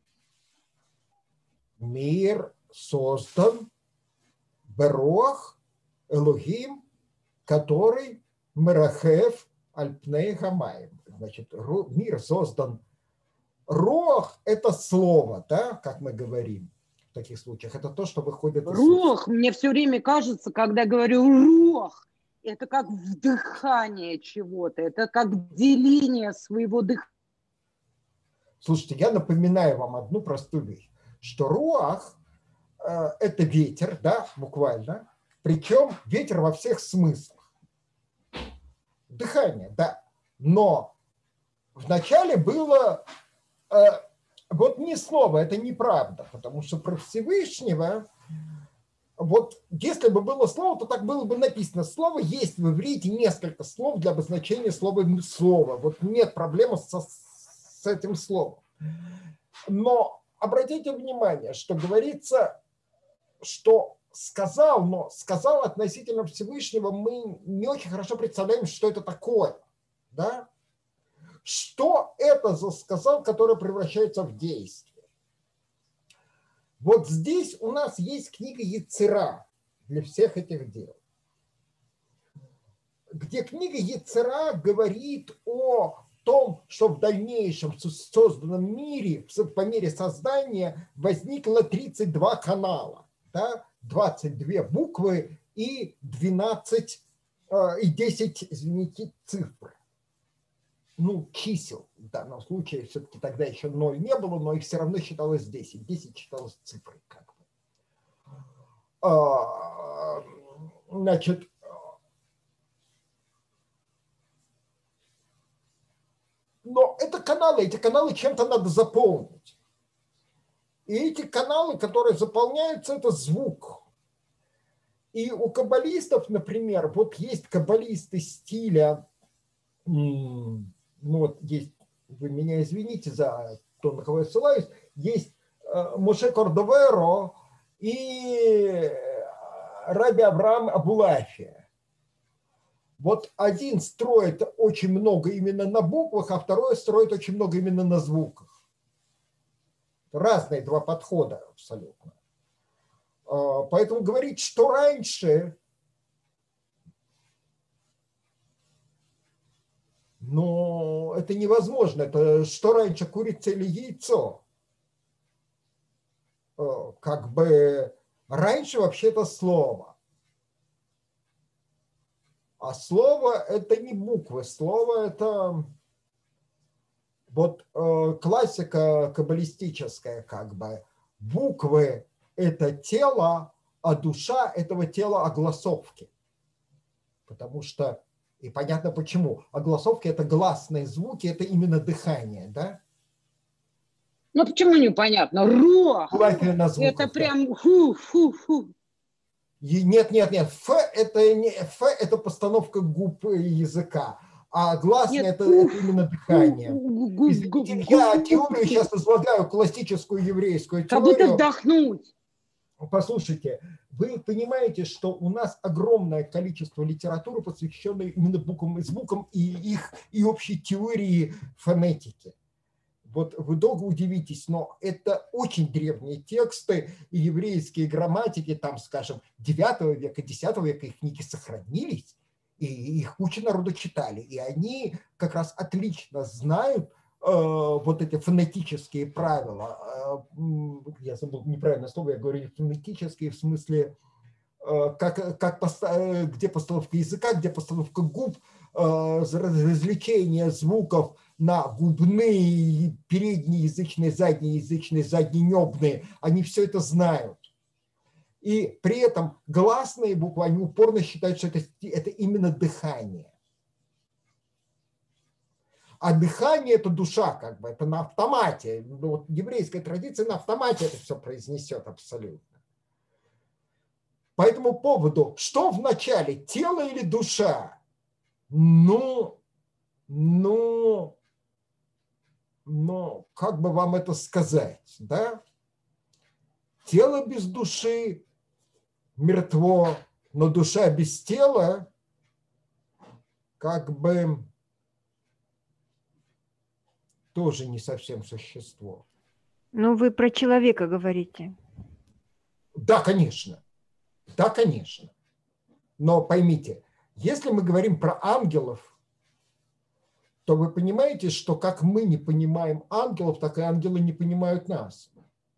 Мир создан Берох, Элохим, который Мерахев Альпней Гамаем. Значит, мир создан. Рох – это слово, да, как мы говорим в таких случаях. Это то, что выходит из Рох, мне все время кажется, когда говорю рох, это как вдыхание чего-то, это как деление своего дыхания. Слушайте, я напоминаю вам одну простую вещь, что руах э, – это ветер, да, буквально, причем ветер во всех смыслах. Дыхание, да, но вначале было э, вот не слово, это неправда, потому что про Всевышнего, вот если бы было слово, то так было бы написано. Слово есть в иврите несколько слов для обозначения слова слова. Вот нет проблемы со, с этим словом. Но обратите внимание, что говорится, что сказал, но сказал относительно Всевышнего, мы не очень хорошо представляем, что это такое. Да? Что это за сказал, который превращается в действие? Вот здесь у нас есть книга Ецира для всех этих дел, где книга Ецира говорит о том, что в дальнейшем созданном мире, по мере создания, возникло тридцать два канала, да, двадцать две буквы и двенадцать, и десять, извините, цифр. Ну, чисел в данном случае, все-таки тогда еще ноль не было, но их все равно считалось десять. десять считалось цифрой. Как бы. Значит, но это каналы, эти каналы чем-то надо заполнить. И эти каналы, которые заполняются, это звук. И у каббалистов, например, вот есть каббалисты стиля, ну вот есть, вы меня извините за то, на кого я ссылаюсь, есть Моше Кордоверо и Раби Авраам Абулафия. Вот один строит очень много именно на буквах, а второй строит очень много именно на звуках. Разные два подхода абсолютно. Поэтому говорить, что раньше, но это невозможно. Это что раньше, курица или яйцо? Как бы Раньше вообще-то слово. А слово – это не буквы. Слово – это вот э, классика каббалистическая как бы. Буквы – это тело, а душа этого тела огласовки. Потому что, и понятно почему, огласовки – это гласные звуки, это именно дыхание, да? Ну почему непонятно? Ро! На звуках, это прям фу-фу-фу. Нет, нет, нет. Ф это, не, Ф это постановка губ языка, а гласное это, это именно дыхание. Извините, я теорию сейчас излагаю, классическую еврейскую теорию. Как будто вдохнуть. Послушайте, вы понимаете, что у нас огромное количество литературы, посвященной именно буквам и звукам и их и общей теории фонетики. Вот вы долго удивитесь, но это очень древние тексты, и еврейские грамматики, там, скажем, девятого века, десятого века, их книги сохранились, и их куча народу читали, и они как раз отлично знают э, вот эти фонетические правила. Э, я забыл неправильное слово, я говорю фонетические в смысле, э, как, как поста, где постановка языка, где постановка губ, э, развлечение звуков на губные, передние язычные, задние язычные, задненебные, они все это знают. И при этом гласные буквы, они упорно считают, что это, это именно дыхание. А дыхание – это душа, как бы, это на автомате. Вот еврейская традиция на автомате это все произнесет абсолютно. По этому поводу, что в начале, тело или душа? Ну, ну... Но как бы вам это сказать, да? Тело без души мертво, но душа без тела как бы тоже не совсем существо. Ну, вы про человека говорите. Да, конечно. Да, конечно. Но поймите, если мы говорим про ангелов, то вы понимаете, что как мы не понимаем ангелов, так и ангелы не понимают нас.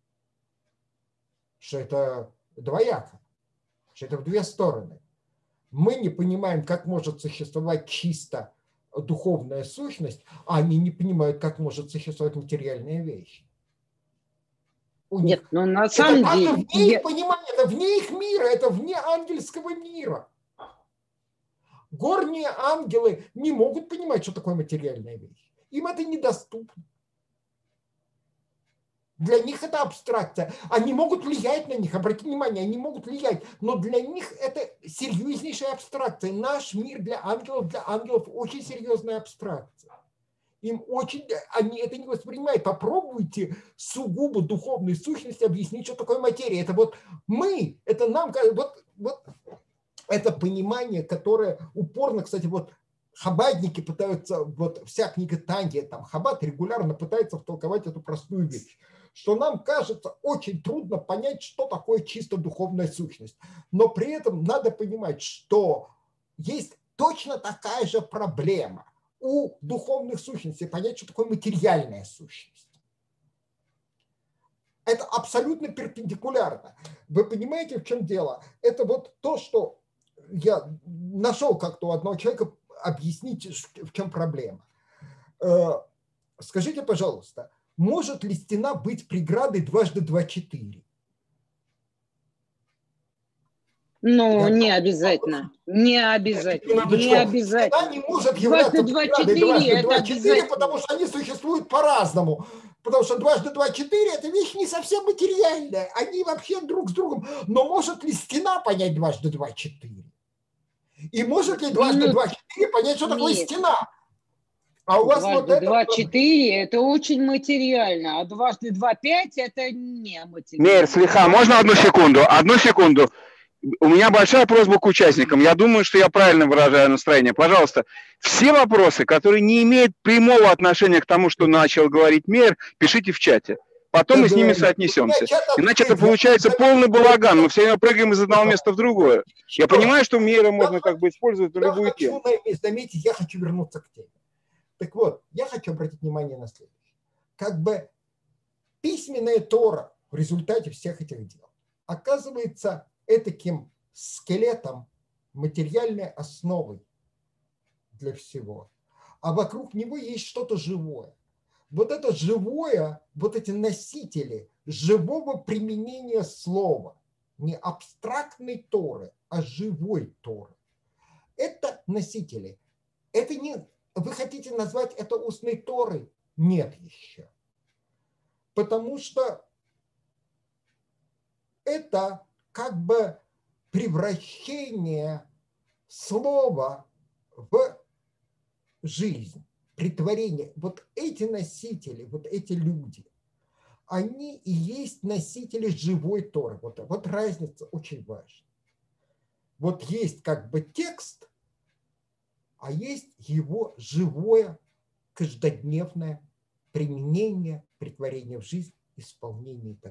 Что это двояко, что это в две стороны. Мы не понимаем, как может существовать чисто духовная сущность, а они не понимают, как может существовать материальная вещь. У Нет, них. но на самом это деле... вне Я... их понимания, это вне их мира, это вне ангельского мира. Горние ангелы не могут понимать, что такое материальная вещь. Им это недоступно. Для них это абстракция. Они могут влиять на них, обратите внимание, они могут влиять, но для них это серьезнейшая абстракция. Наш мир для ангелов, для ангелов очень серьезная абстракция. Им очень, они это не воспринимают. Попробуйте сугубо духовной сущности объяснить, что такое материя. Это вот мы, это нам, вот, вот это понимание, которое упорно, кстати, вот хабадники пытаются, вот вся книга Танья, там Хабад регулярно пытается втолковать эту простую вещь, что нам кажется очень трудно понять, что такое чисто духовная сущность. Но при этом надо понимать, что есть точно такая же проблема у духовных сущностей, понять, что такое материальная сущность. Это абсолютно перпендикулярно. Вы понимаете, в чем дело? Это вот то, что я нашел как-то у одного человека объяснить, в чем проблема. Скажите, пожалуйста, может ли стена быть преградой дважды два четыре? Ну, Я... не обязательно. Не обязательно. Не, не обязательно. Стена не может являться преградой дважды два четыре, потому что они существуют по-разному. Потому что дважды два четыре – это вещь не совсем материальная. Они вообще друг с другом. Но может ли стена понять дважды два четыре? И может ли дважды два четыре понять, что такое Нет. стена? А у вас дважды вот это... два четыре – это очень материально, а дважды два пять – это не материально. Мейер, слегка, можно одну секунду? Одну секунду. У меня большая просьба к участникам. Я думаю, что я правильно выражаю настроение. Пожалуйста, все вопросы, которые не имеют прямого отношения к тому, что начал говорить Мейер, пишите в чате. Потом мы с ними соотнесемся. Иначе это получается полный балаган. Мы все время прыгаем из одного места в другое. Я понимаю, что Мейера можно как бы использовать в любую тему. Заметьте, я хочу вернуться к теме. Так вот, я хочу обратить внимание на следующее. Как бы письменная Тора в результате всех этих дел оказывается этаким скелетом, материальной основой для всего. А вокруг него есть что-то живое. Вот это живое, вот эти носители живого применения слова, не абстрактной Торы, а живой Торы. Это носители. Это не, вы хотите назвать это устной Торой? Нет еще. Потому что это как бы превращение слова в жизнь, претворение. Вот эти носители, вот эти люди, они и есть носители живой Торы. Вот, вот разница очень важна. Вот есть как бы текст, а есть его живое каждодневное применение, претворение в жизнь, исполнение и так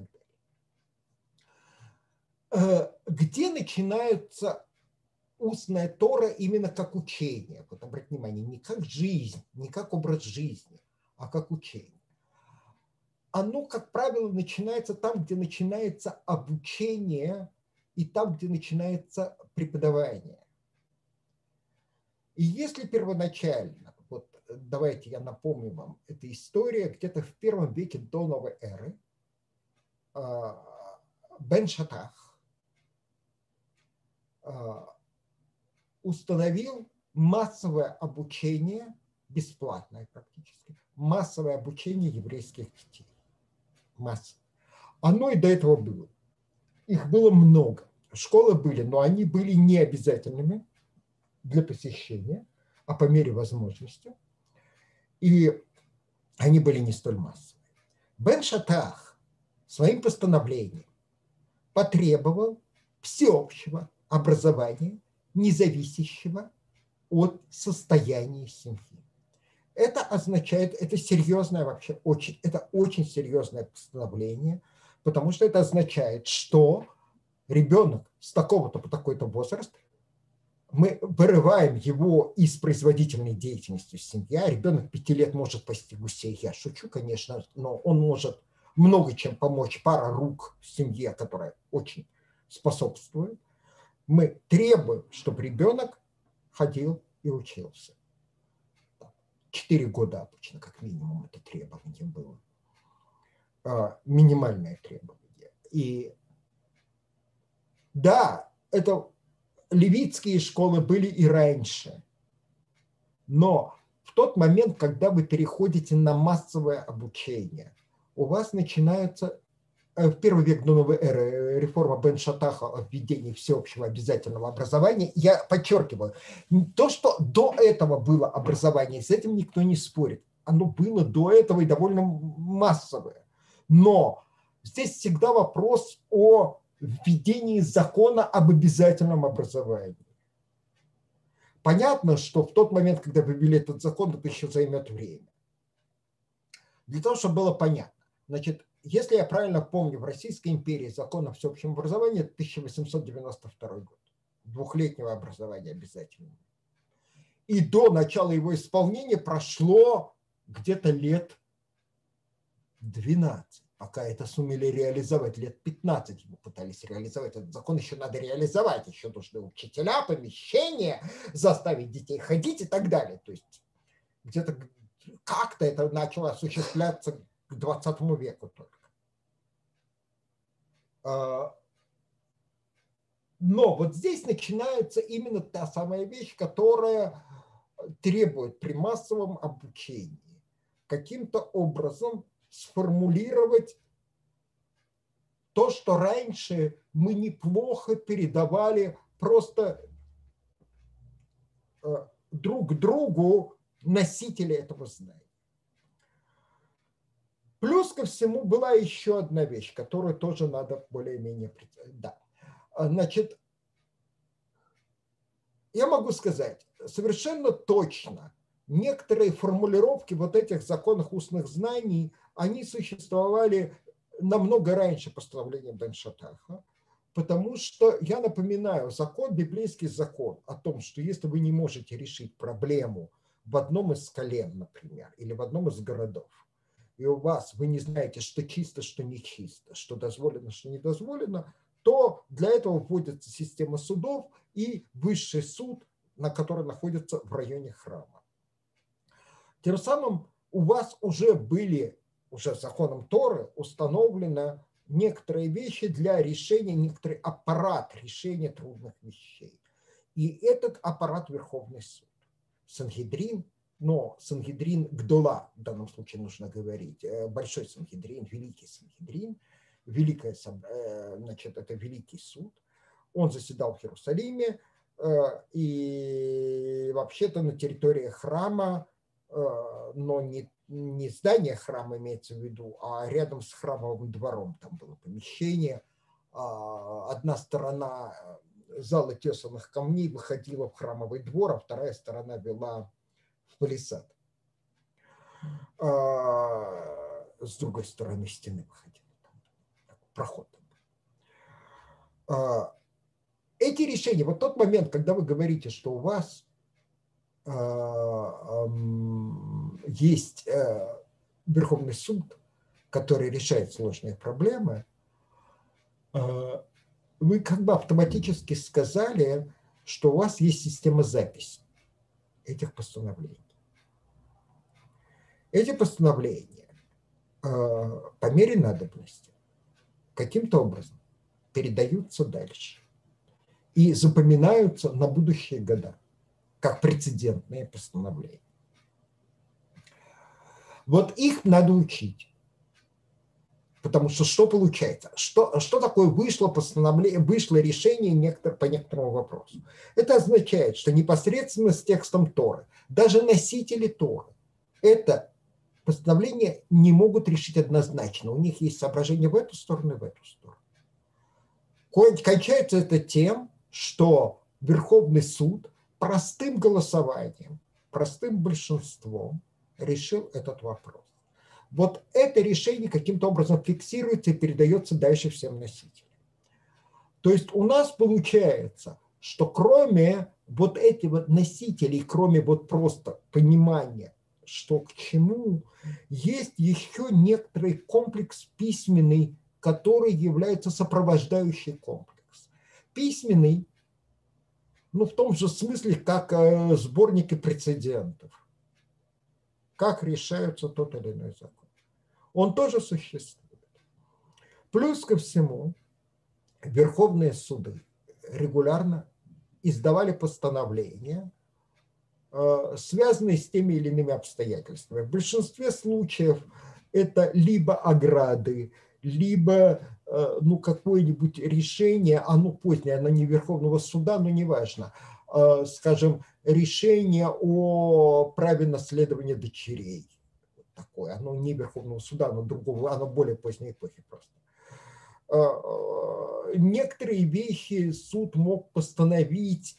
далее. Где начинается устная Тора именно как учение? Вот обратите внимание, не как жизнь, не как образ жизни, а как учение. Оно, как правило, начинается там, где начинается обучение и там, где начинается преподавание. И если первоначально, вот давайте я напомню вам, эта история где-то в первом веке до новой эры, Бен Шатах установил массовое обучение, бесплатное практически, массовое обучение еврейских детей. Массовое. Оно и до этого было. Их было много. Школы были, но они были не обязательными для посещения, а по мере возможности. И они были не столь массовые. Бен Шатах своим постановлением потребовал всеобщего образования, независящего от состояния семьи. Это означает, это серьезное вообще, очень, это очень серьезное постановление, потому что это означает, что ребенок с такого-то по такой-то возраст, мы вырываем его из производительной деятельности в семье. Ребенок пяти лет может пасти гусей. Я шучу, конечно, но он может много чем помочь. Пара рук в семье, которая очень способствует. Мы требуем, чтобы ребенок ходил и учился. Четыре года обычно, как минимум, это требование было. Минимальное требование. И да, это левитские школы были и раньше. Но в тот момент, когда вы переходите на массовое обучение, у вас начинается в первый век до новой эры реформа Бен Шатаха о введении всеобщего обязательного образования. Я подчеркиваю, то, что до этого было образование, с этим никто не спорит. Оно было до этого и довольно массовое. Но здесь всегда вопрос о введении закона об обязательном образовании. Понятно, что в тот момент, когда вы ввели этот закон, это еще займет время. Для того, чтобы было понятно. Значит, если я правильно помню, в Российской империи закон о всеобщем образовании тысяча восемьсот девяносто второй год. Двухлетнего образования обязательного. И до начала его исполнения прошло где-то лет двенадцать. Пока это сумели реализовать, лет пятнадцать его пытались реализовать. Этот закон еще надо реализовать. Еще нужны учителя, помещения, заставить детей ходить и так далее. То есть где-то как-то это начало осуществляться к двадцатому веку только. Но вот здесь начинается именно та самая вещь, которая требует при массовом обучении каким-то образом сформулировать то, что раньше мы неплохо передавали просто друг другу носители этого знания. Плюс ко всему была еще одна вещь, которую тоже надо более-менее... Да. Значит, я могу сказать совершенно точно, некоторые формулировки вот этих законов устных знаний, они существовали намного раньше постановления Бен Шатаха, потому что, я напоминаю, закон, библейский закон о том, что если вы не можете решить проблему в одном из колен, например, или в одном из городов, и у вас, вы не знаете, что чисто, что нечисто, что дозволено, что не дозволено, то для этого вводится система судов и высший суд, на который находится в районе храма. Тем самым у вас уже были, уже законом Торы установлены некоторые вещи для решения, некоторый аппарат решения трудных вещей. И этот аппарат Верховный суд. Сангедрин, но Сангедрин Гдола, в данном случае нужно говорить, большой Сангедрин, великий Сангедрин, великая, значит, это великий суд. Он заседал в Иерусалиме, и вообще-то на территории храма, но не, не здание храма имеется в виду, а рядом с храмовым двором там было помещение. Одна сторона зала тесанных камней выходила в храмовый двор, а вторая сторона вела в палисад. С другой стороны стены выходила. Проход. Эти решения, вот тот момент, когда вы говорите, что у вас есть Верховный суд, который решает сложные проблемы, вы как бы автоматически сказали, что у вас есть система записи этих постановлений. Эти постановления по мере надобности каким-то образом передаются дальше и запоминаются на будущие года, как прецедентные постановления. Вот их надо учить. Потому что что получается? Что, что такое вышло постановление, вышло решение некотор, по некоторому вопросу? Это означает, что непосредственно с текстом Торы, даже носители Торы, это постановление не могут решить однозначно. У них есть соображения в эту сторону и в эту сторону. Кончается это тем, что Верховный суд простым голосованием, простым большинством решил этот вопрос. Вот это решение каким-то образом фиксируется и передается дальше всем носителям. То есть у нас получается, что кроме вот этих вот носителей, кроме вот просто понимания, что к чему, есть еще некоторый комплекс письменный, который является сопровождающий комплекс. Письменный, ну в том же смысле, как сборники прецедентов. Как решаются тот или иной закон. Он тоже существует. Плюс ко всему, верховные суды регулярно издавали постановления, связанные с теми или иными обстоятельствами. В большинстве случаев это либо ограды, либо ну, какое-нибудь решение, оно позднее, оно не Верховного суда, но неважно, скажем, решение о праве наследования дочерей. Такое. Оно не Верховного суда, оно другого, оно более поздней эпохи просто. Некоторые вещи суд мог постановить,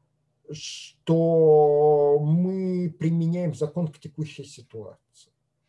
что мы применяем закон к текущей ситуации.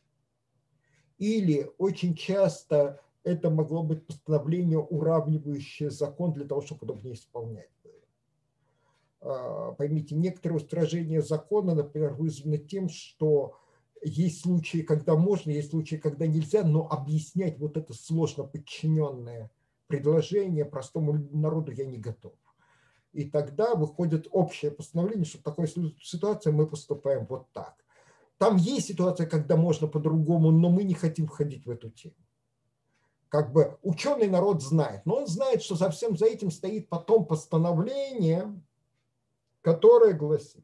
Или очень часто это могло быть постановление, уравнивающее закон для того, чтобы удобнее исполнять. Поймите, некоторые устражения закона, например, вызваны тем, что есть случаи, когда можно, есть случаи, когда нельзя, но объяснять вот это сложно подчиненное предложение простому народу я не готов. И тогда выходит общее постановление, что в такой ситуации мы поступаем вот так. Там есть ситуация, когда можно по-другому, но мы не хотим входить в эту тему. Как бы ученый народ знает, но он знает, что совсем за этим стоит потом постановление, которое гласит.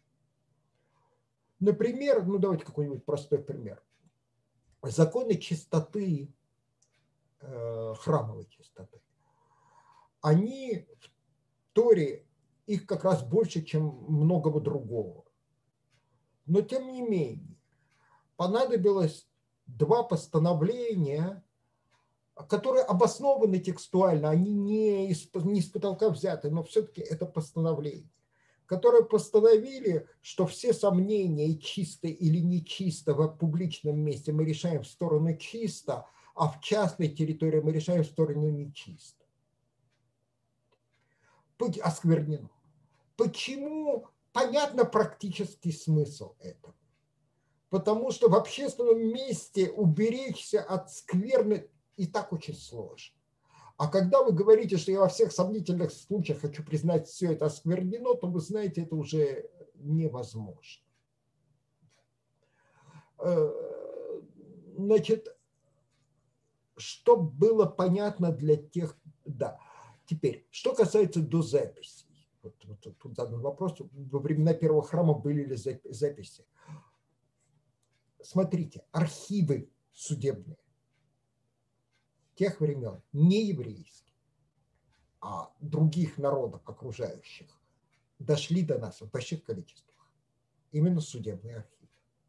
Например, ну давайте какой-нибудь простой пример. Законы чистоты, э, храмовой чистоты, они в Торе, их как раз больше, чем многого другого. Но тем не менее, понадобилось два постановления, которые обоснованы текстуально, они не из, не из потолка взяты, но все-таки это постановление, которые постановили, что все сомнения, чисто или нечисто в публичном месте мы решаем в сторону чисто, а в частной территории мы решаем в сторону нечисто. Осквернено. Почему? Понятно практический смысл этого. Потому что в общественном месте уберечься от скверны и так очень сложно. А когда вы говорите, что я во всех сомнительных случаях хочу признать все это осквернено, то вы знаете, это уже невозможно. Значит, чтобы было понятно для тех... Да. Теперь, что касается дозаписей. Вот, вот, тут задан вопрос, во времена первого храма были ли записи. Смотрите, архивы судебные тех времен, не еврейские, а других народов окружающих, дошли до нас в больших количествах. Именно судебные архивы.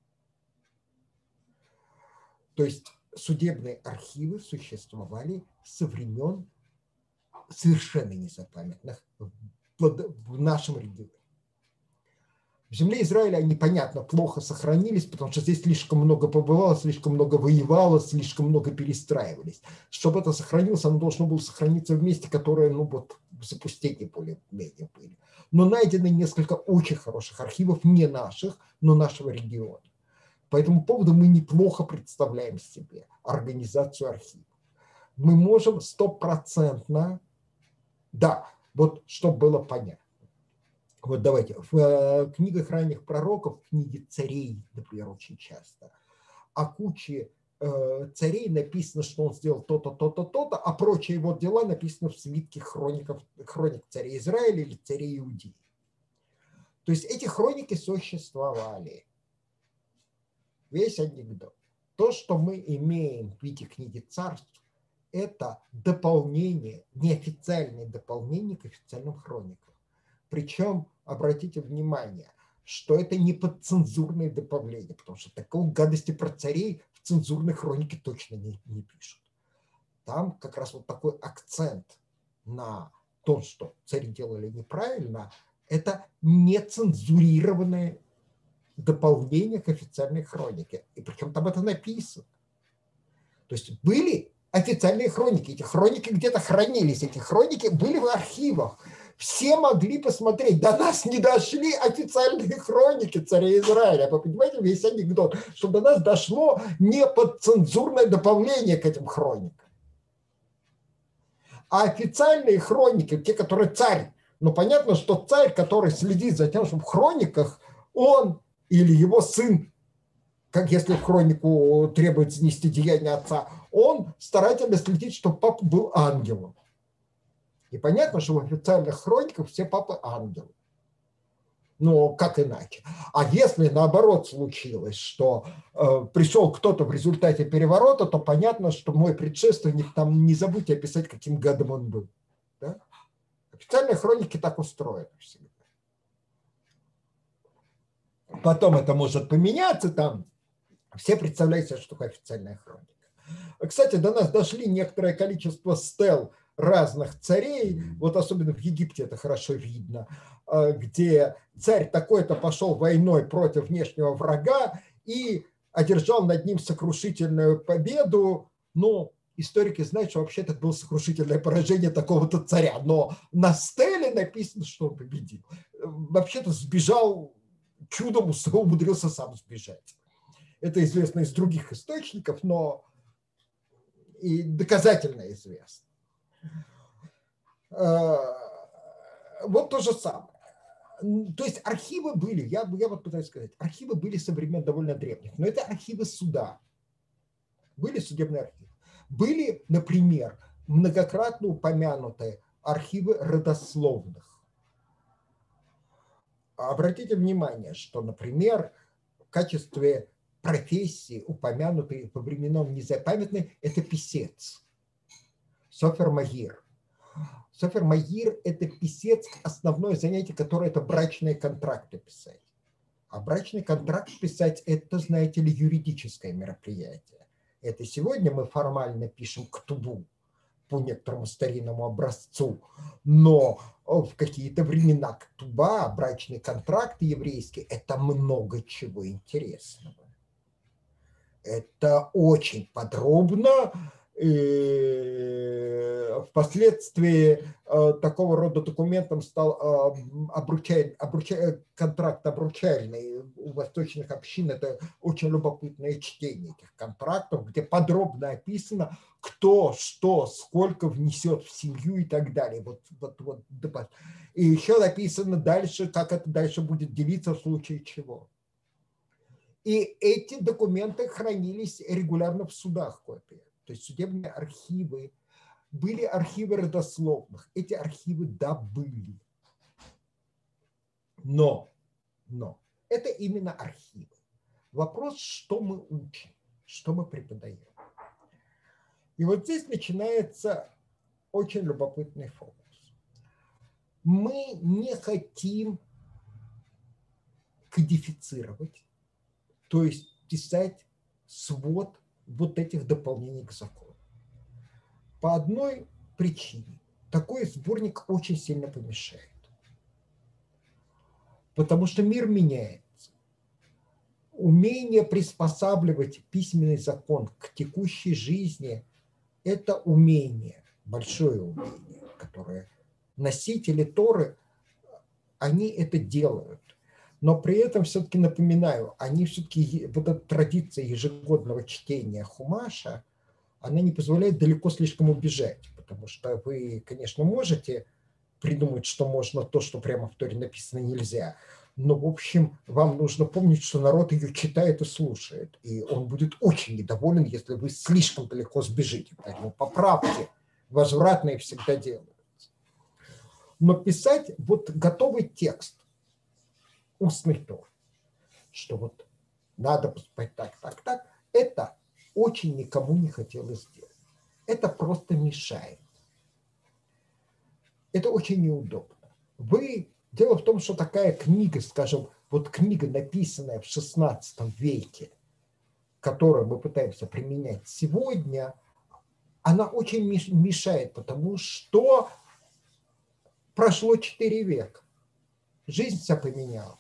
То есть судебные архивы существовали со времен совершенно незапамятных в нашем регионе. В земле Израиля они, понятно, плохо сохранились, потому что здесь слишком много побывало, слишком много воевало, слишком много перестраивались. Чтобы это сохранилось, оно должно было сохраниться в месте, которое, ну вот, в запустении более-менее были. Но найдены несколько очень хороших архивов, не наших, но нашего региона. По этому поводу мы неплохо представляем себе организацию архивов. Мы можем стопроцентно, да, вот чтобы было понятно. Вот давайте, в книгах ранних пророков, в книге царей, например, очень часто, о куче э, царей написано, что он сделал то-то, то-то, то-то, а прочие его дела написаны в свитке хроников, хроник царей Израиля или царей Иудеи. То есть эти хроники существовали. Весь анекдот. То, что мы имеем в виде книги царств, это дополнение, неофициальное дополнение к официальным хроникам. Причем, обратите внимание, что это не подцензурные добавления, потому что такой гадости про царей в цензурной хронике точно не, не пишут. Там как раз вот такой акцент на то, что цари делали неправильно, это нецензурированное дополнение к официальной хронике. И причем там это написано. То есть были официальные хроники, эти хроники где-то хранились, эти хроники были в архивах. Все могли посмотреть, до нас не дошли официальные хроники царя Израиля. Вы понимаете, весь анекдот, что до нас дошло не подцензурное дополнение к этим хроникам. А официальные хроники, те, которые царь, ну понятно, что царь, который следит за тем, что в хрониках он или его сын, как если в хронику требуется нести деяния отца, он старательно следит, чтобы папа был ангелом. И понятно, что в официальных хрониках все папы ангелы. Но как иначе? А если наоборот случилось, что э, пришел кто-то в результате переворота, то понятно, что мой предшественник, там не забудьте описать, каким гадом он был. Да? Официальные хроники так устроены всегда. Потом это может поменяться, там все представляют себе, что такое официальная хроника. Кстати, до нас дошли некоторое количество стел разных царей, вот особенно в Египте это хорошо видно, где царь такой-то пошел войной против внешнего врага и одержал над ним сокрушительную победу. Ну, историки знают, что вообще это было сокрушительное поражение такого-то царя, но на стеле написано, что он победил. Вообще-то сбежал, чудом умудрился сам сбежать. Это известно из других источников, но и доказательно известно. Вот то же самое. То есть архивы были, я, я вот пытаюсь сказать, архивы были со времен довольно древних, но это архивы суда. Были судебные архивы. Были, например, многократно упомянутые архивы родословных. Обратите внимание, что, например, в качестве профессии, упомянутой по временам незапамятной, это писец. Софер Магир. Софер Магир – это писец, основное занятие, которое это брачные контракты писать. А брачный контракт писать – это, знаете ли, юридическое мероприятие. Это сегодня мы формально пишем ктубу по некоторому старинному образцу, но в какие-то времена ктуба, брачные контракты еврейские – это много чего интересного. Это очень подробно И впоследствии такого рода документом стал обручаль, обручаль, контракт обручальный. У восточных общин это очень любопытное чтение этих контрактов, где подробно описано, кто, что, сколько внесет в семью и так далее. Вот, вот, вот. И еще написано дальше, как это дальше будет делиться в случае чего. И эти документы хранились регулярно в судах копии. То есть судебные архивы, были архивы родословных, эти архивы, да, были. Но, но, это именно архивы. Вопрос, что мы учим, что мы преподаем. И вот здесь начинается очень любопытный фокус. Мы не хотим кодифицировать, то есть писать свод вот этих дополнений к закону. По одной причине. Такой сборник очень сильно помешает. Потому что мир меняется. Умение приспосабливать письменный закон к текущей жизни – это умение, большое умение, которое носители Торы, они это делают. Но при этом все-таки напоминаю, они все-таки, вот эта традиция ежегодного чтения Хумаша, она не позволяет далеко слишком убежать, потому что вы, конечно, можете придумать, что можно, то, что прямо в Торе написано, нельзя. Но, в общем, вам нужно помнить, что народ ее читает и слушает, и он будет очень недоволен, если вы слишком далеко сбежите. Поэтому поправки возвратные всегда делаются. Но писать вот готовый текст, устный Тор, что вот надо поступать так, так, так, это очень никому не хотелось сделать. Это просто мешает. Это очень неудобно. Вы, дело в том, что такая книга, скажем, вот книга, написанная в шестнадцатом веке, которую мы пытаемся применять сегодня, она очень мешает, потому что прошло четыре века. Жизнь вся поменялась.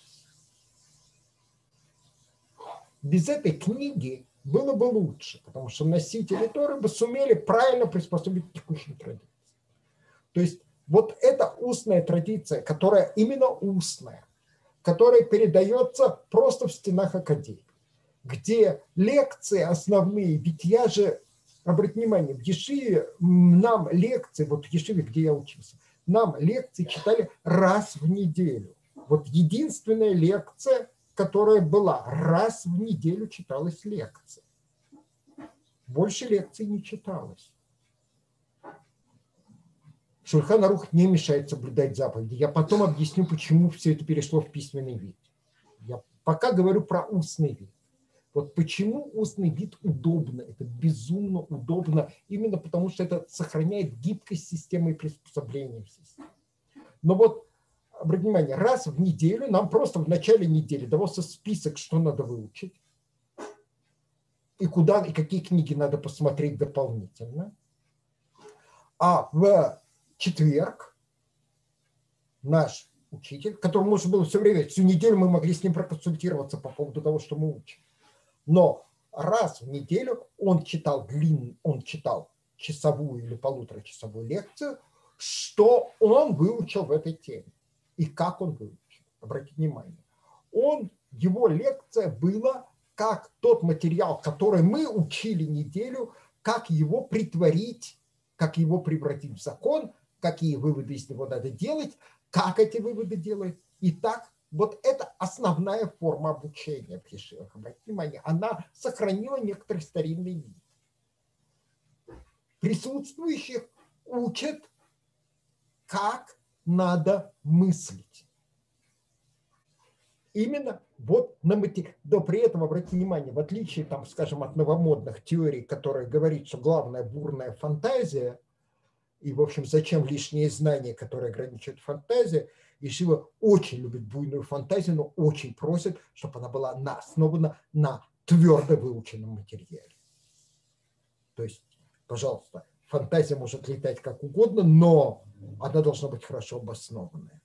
Без этой книги было бы лучше, потому что носители Торы бы сумели правильно приспособить к текущим традициям. То есть вот эта устная традиция, которая именно устная, которая передается просто в стенах академии, где лекции основные, ведь я же, обратите внимание, в Ешиве нам лекции, вот в Ешиве, где я учился, нам лекции читали раз в неделю. Вот единственная лекция, которая была, раз в неделю читалась лекция. Больше лекций не читалось. Шульхан Арух не мешает соблюдать заповеди. Я потом объясню, почему все это перешло в письменный вид. Я пока говорю про устный вид. Вот почему устный вид удобно, это безумно удобно, именно потому что это сохраняет гибкость системы и приспособления в системе. Но вот, обратите внимание, раз в неделю нам просто в начале недели давался список, что надо выучить, и куда, и какие книги надо посмотреть дополнительно. А в четверг наш учитель, которому можно было все время, всю неделю мы могли с ним проконсультироваться по поводу того, что мы учим. Но раз в неделю он читал длинную, он читал часовую или полуторачасовую лекцию, что он выучил в этой теме и как он выучил. Обратите внимание. Он, его лекция была как тот материал, который мы учили неделю, как его притворить, как его превратить в закон, какие выводы из него надо делать, как эти выводы делать. И так, вот это основная форма обучения в Ешивах. Обратите внимание, она сохранила некоторый старинный вид. Присутствующих учат, как надо мыслить. Именно вот на материале. Но при этом, обратите внимание, в отличие, там, скажем, от новомодных теорий, которые говорят, что главная бурная фантазия, и, в общем, зачем лишние знания, которые ограничивают фантазию, Ешива очень любит буйную фантазию, но очень просит, чтобы она была основана на твердо выученном материале. То есть, пожалуйста, фантазия может летать как угодно, но она должна быть хорошо обоснованная.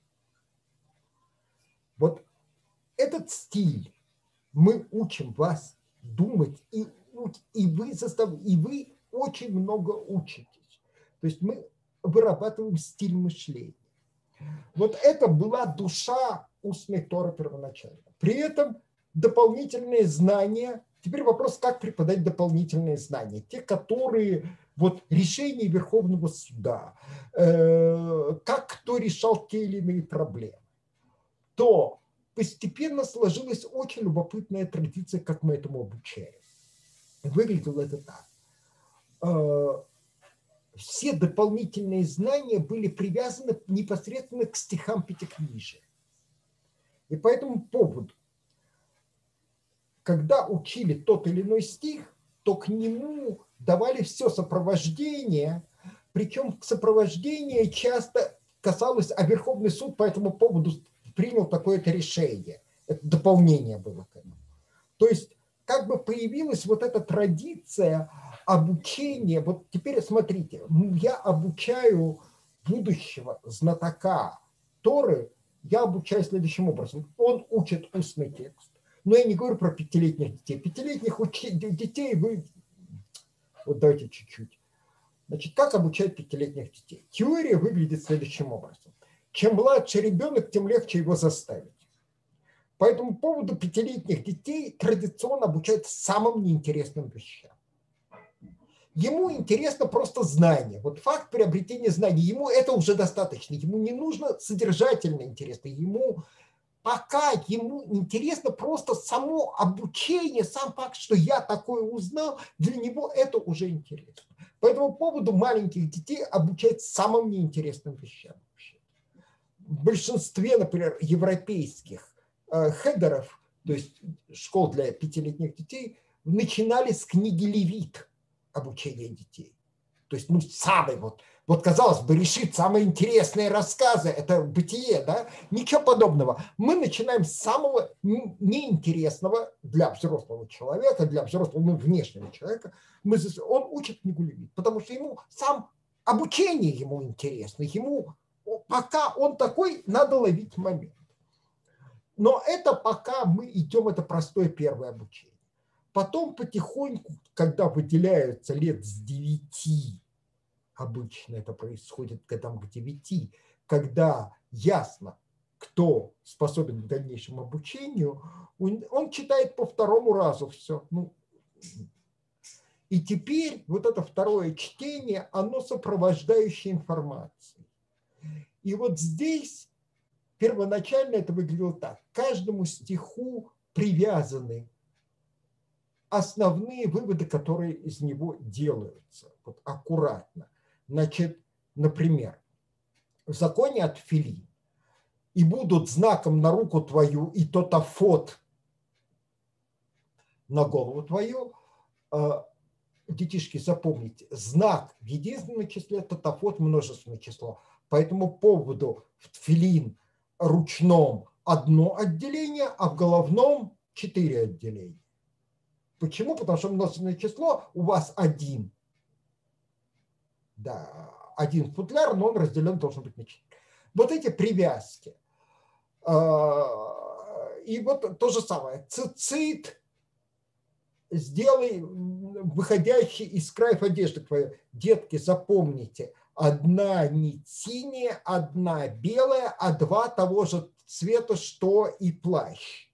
Вот этот стиль, мы учим вас думать, и, и, вы, застав, и вы очень много учитесь. То есть мы вырабатываем стиль мышления. Вот это была душа устной Торы первоначально. При этом дополнительные знания. Теперь вопрос, как преподать дополнительные знания. Те, которые вот решения Верховного суда, э, как кто решал те или иные проблемы, то постепенно сложилась очень любопытная традиция, как мы этому обучаем. Выглядело это так. Э, все дополнительные знания были привязаны непосредственно к стихам Пятикнижия. И по этому поводу, когда учили тот или иной стих, то к нему давали все сопровождение, причем сопровождение часто касалось, а Верховный суд по этому поводу принял такое-то решение. Это дополнение было к этому. То есть как бы появилась вот эта традиция обучения. Вот теперь смотрите, я обучаю будущего знатока Торы, я обучаю следующим образом. Он учит устный текст. Но я не говорю про пятилетних детей. Пятилетних детей вы... Вот давайте чуть-чуть. Значит, как обучать пятилетних детей? Теория выглядит следующим образом. Чем младше ребенок, тем легче его заставить. По этому поводу пятилетних детей традиционно обучают самым неинтересным вещам. Ему интересно просто знание. Вот факт приобретения знаний. Ему это уже достаточно. Ему не нужно содержательно интересно. Ему пока ему интересно просто само обучение, сам факт, что я такое узнал, для него это уже интересно. По этому поводу маленьких детей обучают самым неинтересным вещам. В большинстве, например, европейских хедеров, то есть школ для пятилетних детей, начинали с книги Левит обучения детей. То есть, ну, самый вот, вот казалось бы, решить самые интересные рассказы, это бытие, да? Ничего подобного. Мы начинаем с самого неинтересного для взрослого человека, для взрослого, ну, внешнего человека. Мы, он учит книгу Левит, потому что ему сам обучение ему интересно, ему пока он такой, надо ловить момент. Но это пока мы идем, это простое первое обучение. Потом потихоньку, когда выделяются лет с девяти, обычно это происходит там, к девяти, когда ясно, кто способен к дальнейшему обучению, он, он читает по второму разу все. Ну, и теперь вот это второе чтение, оно сопровождающее информацией. И вот здесь первоначально это выглядело так. К каждому стиху привязаны основные выводы, которые из него делаются. Вот аккуратно. Значит, например, в законе от Тфилин и будут знаком на руку твою и тотафот на голову твою. Детишки, запомните, знак в единственном числе, тотафот множественное число. По этому поводу в Тфилин ручном одно отделение, а в головном четыре отделения. Почему? Потому что множественное число у вас один. Да, один футляр, но он разделен должен быть на четыре. Вот эти привязки. И вот то же самое. Цицит сделай выходящий из краев одежды твоей. Детки, запомните. Одна нить синяя, одна белая, а два того же цвета, что и плащ.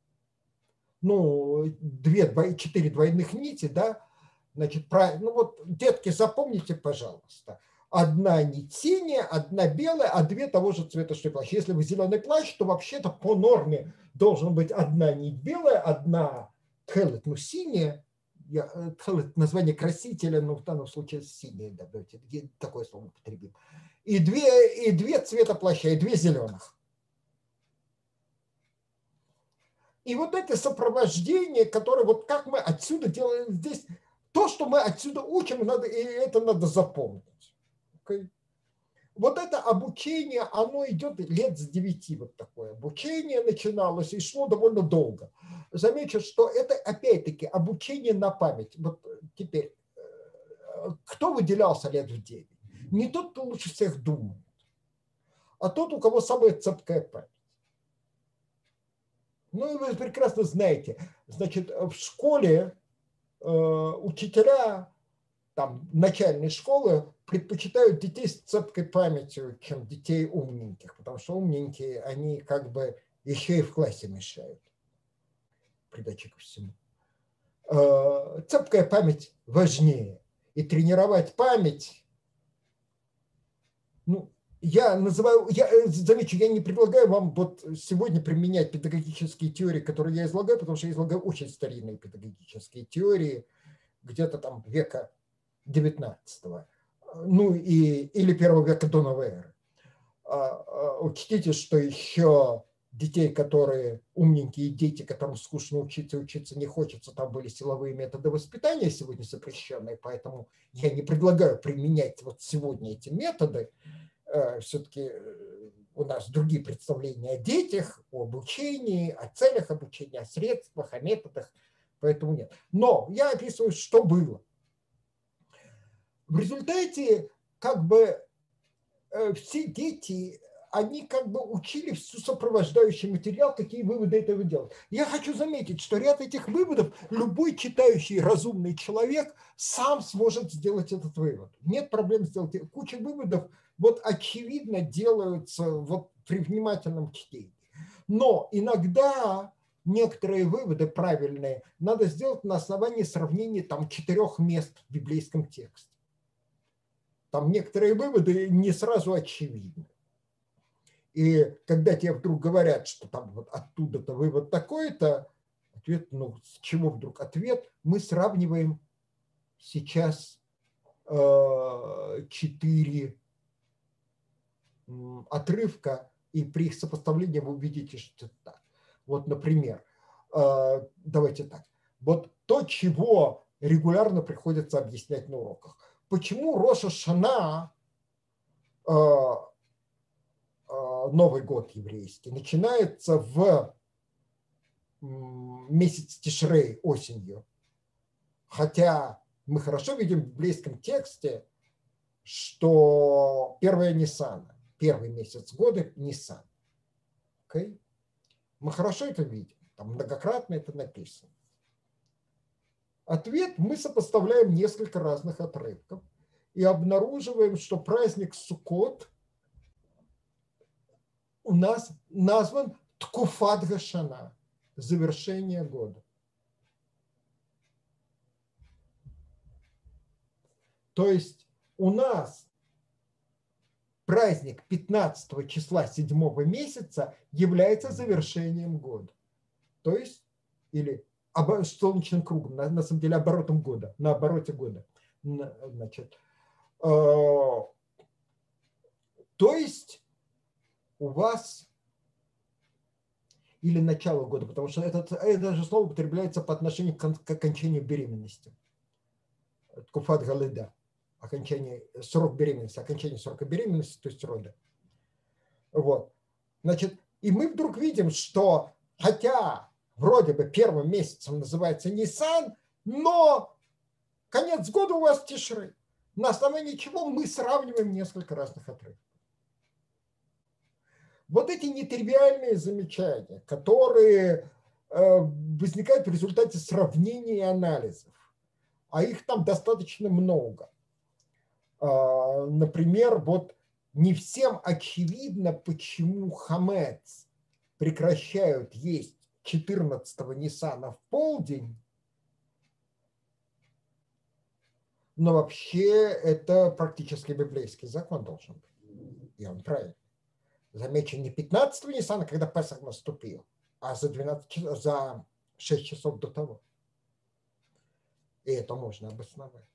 Ну, две, четыре двойных нити, да, значит, правильно, ну вот, детки, запомните, пожалуйста, одна нить синяя, одна белая, а две того же цвета, что и плащ. Если вы зеленый плащ, то вообще-то по норме должен быть одна нить белая, одна тхелет, ну, синяя, тхелет, название красителя, но в данном случае синяя, да, давайте такое слово употребим, и две, и две цвета плаща, и две зеленых. И вот это сопровождение, которое вот как мы отсюда делаем здесь, то, что мы отсюда учим, надо, и это надо запомнить. Okay? Вот это обучение, оно идет лет с девяти, вот такое обучение начиналось и шло довольно долго. Замечу, что это опять-таки обучение на память. Вот теперь, кто выделялся лет в девять? Не тот, кто лучше всех думает, а тот, у кого самая цепкая память. Ну, и вы прекрасно знаете, значит, в школе э, учителя там начальной школы предпочитают детей с цепкой памятью, чем детей умненьких, потому что умненькие, они как бы еще и в классе мешают, придача ко всему. Цепкая память важнее. И тренировать память, ну, я называю, я замечу, я не предлагаю вам вот сегодня применять педагогические теории, которые я излагаю, потому что я излагаю очень старинные педагогические теории, где-то там века девятнадцатого, ну и, или первого века до новой эры. Учтите, что еще детей, которые умненькие дети, которым скучно учиться, учиться не хочется, там были силовые методы воспитания сегодня запрещенные, поэтому я не предлагаю применять вот сегодня эти методы. Все-таки у нас другие представления о детях, о обучении, о целях обучения, о средствах, о методах, поэтому нет. Но я описываю, что было. В результате как бы все дети, они как бы учили всю сопровождающий материал, какие выводы этого делать. Я хочу заметить, что ряд этих выводов любой читающий разумный человек сам сможет сделать этот вывод. Нет проблем сделать. Куча выводов вот очевидно делаются вот при внимательном чтении. Но иногда некоторые выводы правильные надо сделать на основании сравнения там четырех мест в библейском тексте. Там некоторые выводы не сразу очевидны. И когда тебе вдруг говорят, что там вот оттуда-то вывод такой-то, ответ, ну с чего вдруг ответ? Мы сравниваем сейчас э, четыре э, отрывка, и при их сопоставлении вы увидите, что это так. Вот, например, э, давайте так. Вот то, чего регулярно приходится объяснять на уроках. Почему Рош ха-Шана, э, Новый год еврейский, начинается в месяц Тишрей, осенью. Хотя мы хорошо видим в библейском тексте, что первое Ниссана, первый месяц года Ниссан. Okay? Мы хорошо это видим, там многократно это написано. Ответ: мы сопоставляем несколько разных отрывков и обнаруживаем, что праздник Суккот у нас назван Ткуфат Гашана, завершение года. То есть у нас праздник пятнадцатого числа седьмого месяца является завершением года. То есть, или солнечным кругом, на, на самом деле оборотом года, на обороте года. Значит, э, то есть у вас, или начало года, потому что это, это же слово употребляется по отношению к, к окончанию беременности. Ткуфат галеда, окончание, срок беременности, окончание срока беременности, то есть роды. Вот. Значит, и мы вдруг видим, что хотя вроде бы первым месяцем называется Ниссан, но конец года у вас Тишрей. На основании чего мы сравниваем несколько разных отрывков. Вот эти нетривиальные замечания, которые возникают в результате сравнений и анализов, а их там достаточно много. Например, вот не всем очевидно, почему хамец прекращают есть четырнадцатого Ниссана в полдень, но вообще это практически библейский закон должен быть, и он правильный. Замечен не пятнадцатого Ниссана, когда Песах наступил, а за, двенадцать, за шесть часов до того. И это можно обосновать.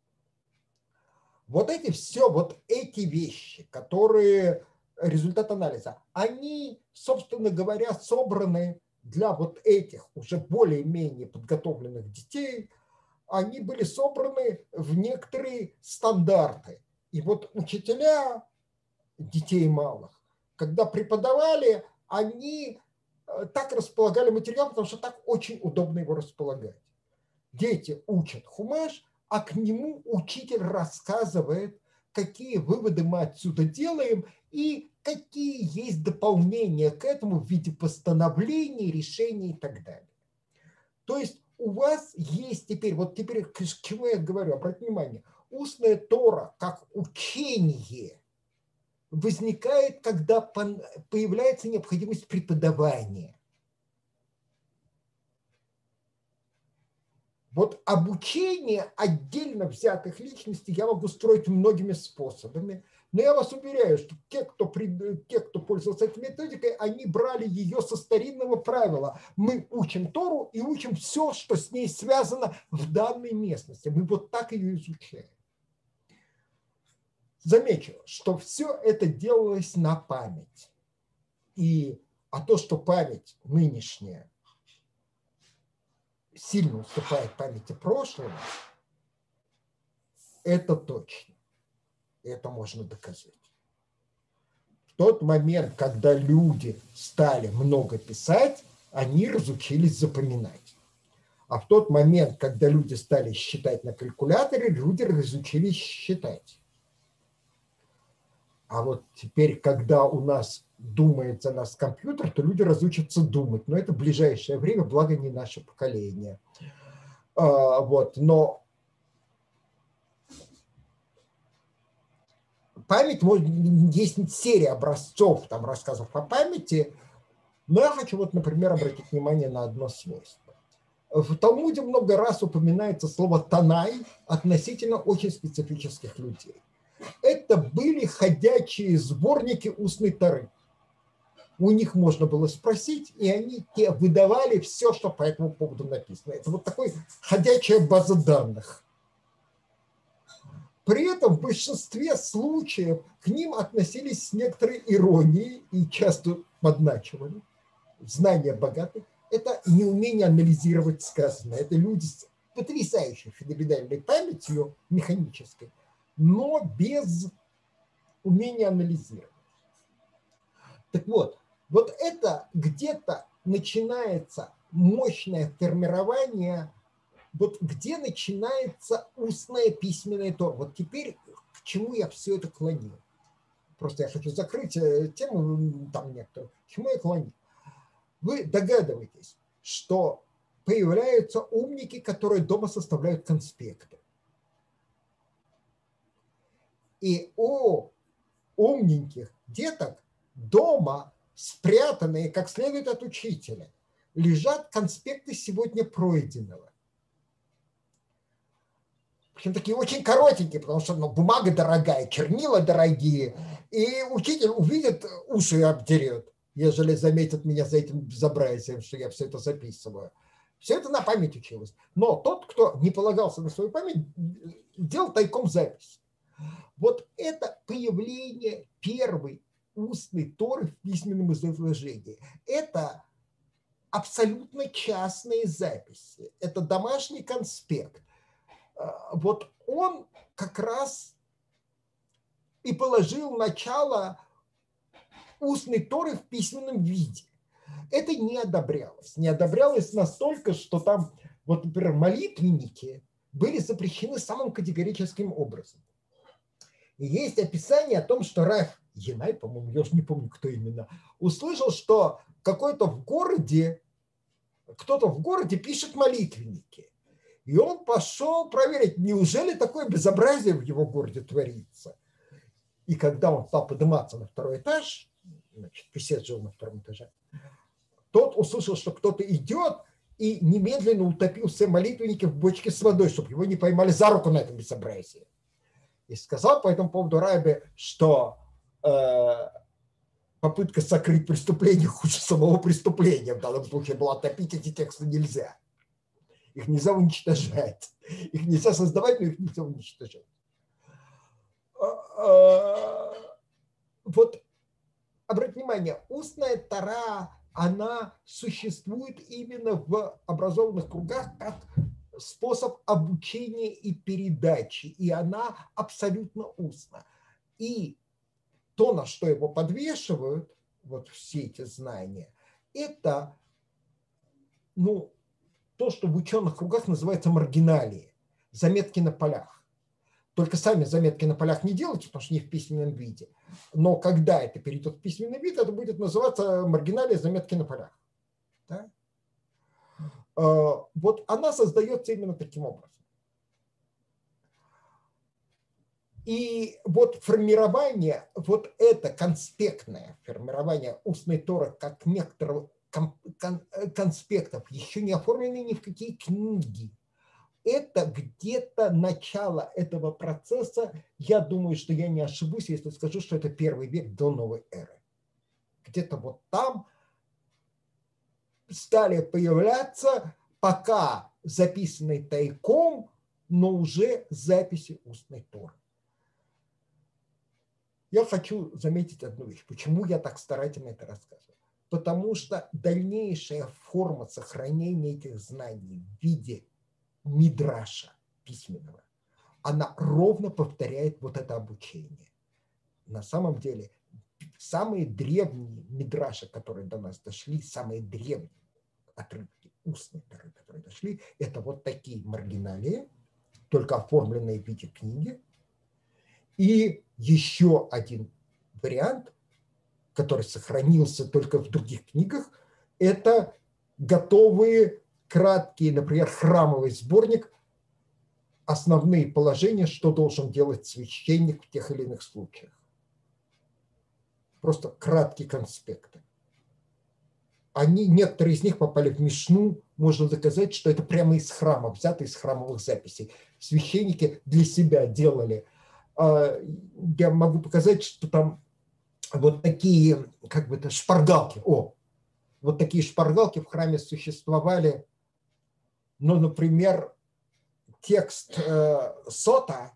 Вот эти все, вот эти вещи, которые результат анализа, они, собственно говоря, собраны для вот этих уже более-менее подготовленных детей, они были собраны в некоторые стандарты. И вот учителя детей малых, когда преподавали, они так располагали материал, потому что так очень удобно его располагать. Дети учат хумаш, а к нему учитель рассказывает, какие выводы мы отсюда делаем и какие есть дополнения к этому в виде постановлений, решений и так далее. То есть у вас есть теперь, вот теперь к чему я говорю, обратите внимание, устная Тора как учение возникает, когда появляется необходимость преподавания. Вот обучение отдельно взятых личностей я могу строить многими способами, но я вас уверяю, что те, кто, те, кто пользовался этой методикой, они брали ее со старинного правила. Мы учим Тору и учим все, что с ней связано в данной местности. Мы вот так ее изучаем. Замечу, что все это делалось на память. И, а то, что память нынешняя сильно уступает памяти прошлого, это точно. Это можно доказать. В тот момент, когда люди стали много писать, они разучились запоминать. А в тот момент, когда люди стали считать на калькуляторе, люди разучились считать. А вот теперь, когда у нас думает за нас компьютер, то люди разучатся думать. Но это в ближайшее время, благо не наше поколение. А, вот, но память, есть серия образцов, там, рассказов по памяти, но я хочу, вот, например, обратить внимание на одно свойство. В Талмуде много раз упоминается слово «танай» относительно очень специфических людей. Это были ходячие сборники устной Торы. У них можно было спросить, и они те выдавали все, что по этому поводу написано. Это вот такой ходячая база данных. При этом в большинстве случаев к ним относились с некоторой иронией и часто подначивали. Знания богатые. Это неумение анализировать сказанное. Это люди с потрясающей феноменальной памятью механической, но без умения анализировать. Так вот, вот это где-то начинается мощное формирование, вот где начинается устная письменная Тора. Вот теперь к чему я все это клоню? Просто я хочу закрыть тему, там некоторую. К чему я клоню? Вы догадываетесь, что появляются умники, которые дома составляют конспекты. И у умненьких деток дома, спрятанные как следует от учителя, лежат конспекты сегодня пройденного. Причем такие очень коротенькие, потому что ну, бумага дорогая, чернила дорогие, и учитель увидит, уши обдерет, ежели заметит меня за этим безобразием, что я все это записываю. Все это на память училось. Но тот, кто не полагался на свою память, делал тайком запись. Вот это появление первой устной Торы в письменном изложении. Это абсолютно частные записи. Это домашний конспект. Вот он как раз и положил начало устной Торы в письменном виде. Это не одобрялось. Не одобрялось настолько, что там, вот, например, молитвенники были запрещены самым категорическим образом. И есть описание о том, что Рав Янай, по-моему, я уже не помню, кто именно, услышал, что какой-то в городе, кто-то в городе пишет молитвенники. И он пошел проверить, неужели такое безобразие в его городе творится. И когда он стал подниматься на второй этаж, значит, писец жил на втором этаже, тот услышал, что кто-то идет, и немедленно утопил все молитвенники в бочке с водой, чтобы его не поймали за руку на этом безобразии. И сказал по этому поводу Рабби, что э, попытка сокрыть преступление хуже самого преступления. В данном случае была топить эти тексты нельзя. Их нельзя уничтожать. Их нельзя создавать, но их нельзя уничтожать. Вот, обратите внимание, устная Тора, она существует именно в образованных кругах как способ обучения и передачи, и она абсолютно устна. И то, на что его подвешивают, вот все эти знания, это, ну, то, что в ученых кругах называется маргиналии, заметки на полях. Только сами заметки на полях не делайте, потому что не в письменном виде. Но когда это перейдет в письменный вид, это будет называться маргиналия, заметки на полях. Да? Вот она создается именно таким образом. И вот формирование, вот это конспектное формирование устной Торы как некоторого конспектов, еще не оформлены ни в какие книги. Это где-то начало этого процесса. Я думаю, что я не ошибусь, если скажу, что это первый век до новой эры. Где-то вот там стали появляться пока записанные тайком, но уже записи устной Торы. Я хочу заметить одну вещь. Почему я так старательно это рассказываю? Потому что дальнейшая форма сохранения этих знаний в виде мидраша письменного, она ровно повторяет вот это обучение. На самом деле, самые древние мидраши, которые до нас дошли, самые древние отрывки устной Торы, которые дошли, это вот такие маргиналии, только оформленные в виде книги. И еще один вариант, который сохранился только в других книгах, это готовые краткие, например, храмовый сборник, основные положения, что должен делать священник в тех или иных случаях. Просто краткие конспекты. Они, некоторые из них попали в Мишну, можно доказать, что это прямо из храма, взято из храмовых записей. Священники для себя делали. Я могу показать, что там вот такие, как бы это, шпаргалки. О, вот такие шпаргалки в храме существовали. Ну, например, текст э, сота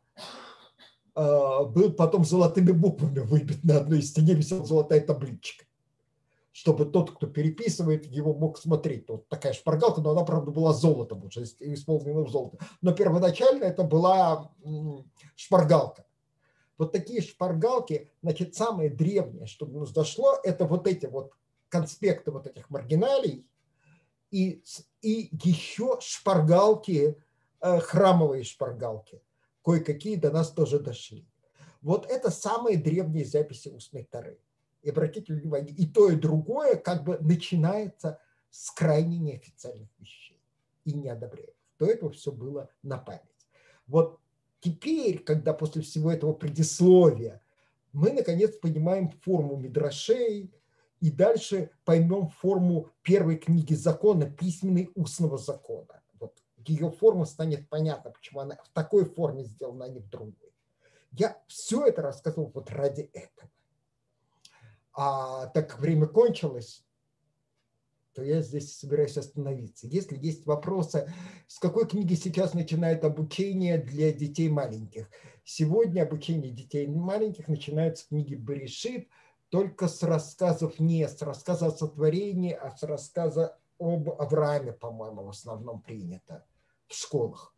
э, был потом золотыми буквами выбит на одной стене, висела золотая табличка, чтобы тот, кто переписывает, его мог смотреть. Вот такая шпаргалка, но она, правда, была золотом, уже исполнена в золото. Но первоначально это была шпаргалка. Вот такие шпаргалки, значит, самое древнее, что до нас дошло, это вот эти вот конспекты вот этих маргиналий и, и еще шпаргалки, э, храмовые шпаргалки, кое-какие до нас тоже дошли. Вот это самые древние записи устной Торы. И обратите внимание, и то, и другое как бы начинается с крайне неофициальных вещей и неодобряемых. До этого все было на память. Вот теперь, когда после всего этого предисловия мы, наконец, понимаем форму мидрашей и дальше поймем форму первой книги закона, письменной устного закона. Вот ее форма станет понятна, почему она в такой форме сделана, а не в другой. Я все это рассказывал вот ради этого. А так как время кончилось, то я здесь собираюсь остановиться. Если есть вопросы, с какой книги сейчас начинает обучение для детей маленьких? Сегодня обучение детей маленьких начинается с книги Берешит, только с рассказов, не с рассказа о сотворении, а с рассказа об Аврааме, по-моему, в основном принято в школах.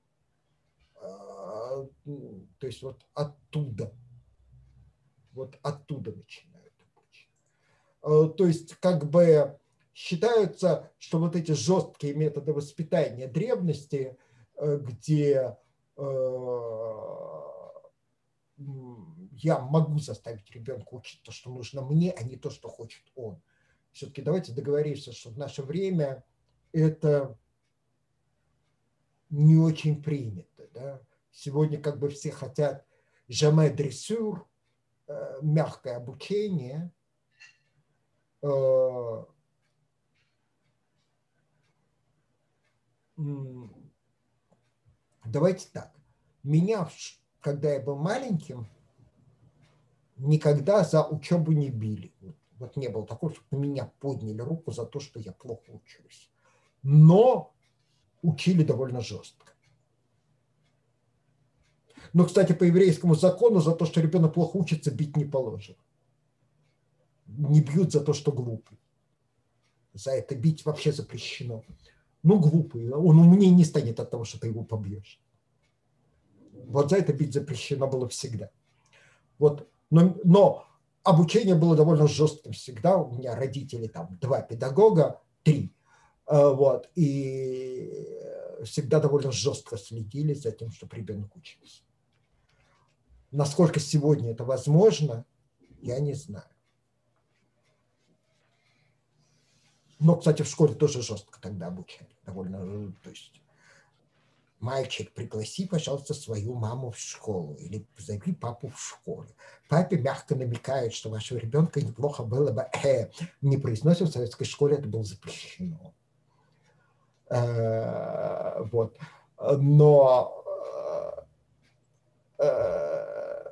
То есть вот оттуда, вот оттуда начинают обучение. То есть как бы считаются, что вот эти жесткие методы воспитания древности, где я могу заставить ребенка учить то, что нужно мне, а не то, что хочет он. Все-таки давайте договоримся, что в наше время это не очень принято. Да? Сегодня как бы все хотят jamais дрессур, мягкое обучение. Давайте так. Меня, когда я был маленьким, никогда за учебу не били. Вот, вот не было такого, чтобы на меня подняли руку за то, что я плохо учусь. Но учили довольно жестко. Но, кстати, по еврейскому закону за то, что ребенок плохо учится, бить не положено. Не бьют за то, что глупый. За это бить вообще запрещено. Ну, глупый, он умнее не станет от того, что ты его побьешь. Вот за это бить запрещено было всегда. Вот. Но, но обучение было довольно жестким всегда. У меня родители там два педагога, три. Вот. И всегда довольно жестко следили за тем, чтобы ребенок учился. Насколько сегодня это возможно, я не знаю. Но, кстати, в школе тоже жестко тогда обучали. Довольно, то есть мальчик, пригласи, пожалуйста, свою маму в школу или позови папу в школу. Папе мягко намекают, что вашего ребенка неплохо было бы, э, не произносим в советской школе, это было запрещено. Э, вот. Но э,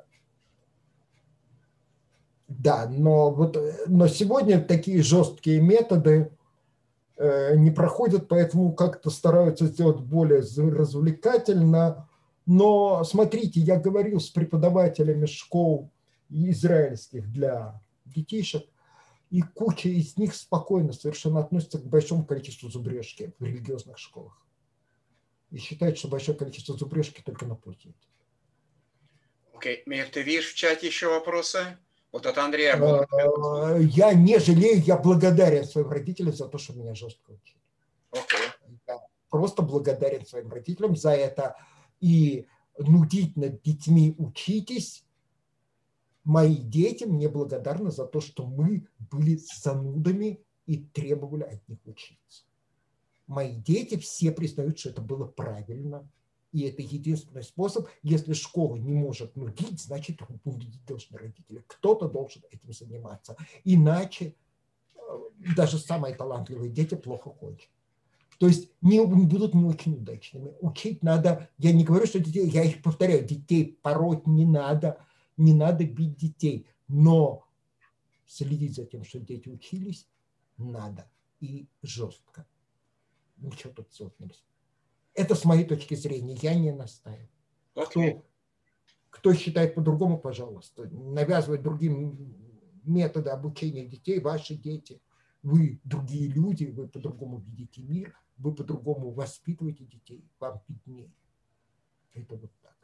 да, но, вот, но сегодня такие жесткие методы не проходят, поэтому как-то стараются сделать более развлекательно. Но смотрите, я говорил с преподавателями школ израильских для детишек, и куча из них спокойно совершенно относятся к большому количеству зубрежки в религиозных школах. И считают, что большое количество зубрежки только на пути. Окей, okay. Мир, ты видишь в чате еще вопросы? Вот от Андрея. Я не жалею, я благодарен своим родителям за то, что меня жестко учили. Okay. Я просто благодарен своим родителям за это. И нудить над детьми учитесь. Мои дети мне благодарны за то, что мы были занудами и требовали от них учиться. Мои дети все признают, что это было правильно. И это единственный способ. Если школа не может нудить, значит, нудить должны родители. Кто-то должен этим заниматься. Иначе даже самые талантливые дети плохо кончат. То есть не, не будут не очень удачными. Учить надо, я не говорю, что детей, я их повторяю, детей пороть не надо, не надо бить детей. Но следить за тем, что дети учились, надо. И жестко. Ничего тут сделать нельзя. Это с моей точки зрения, я не настаиваю. Okay. Кто, кто считает по-другому, пожалуйста, навязывать другим методы обучения детей, ваши дети, вы другие люди, вы по-другому видите мир, вы по-другому воспитываете детей, вам виднее. Это вот так.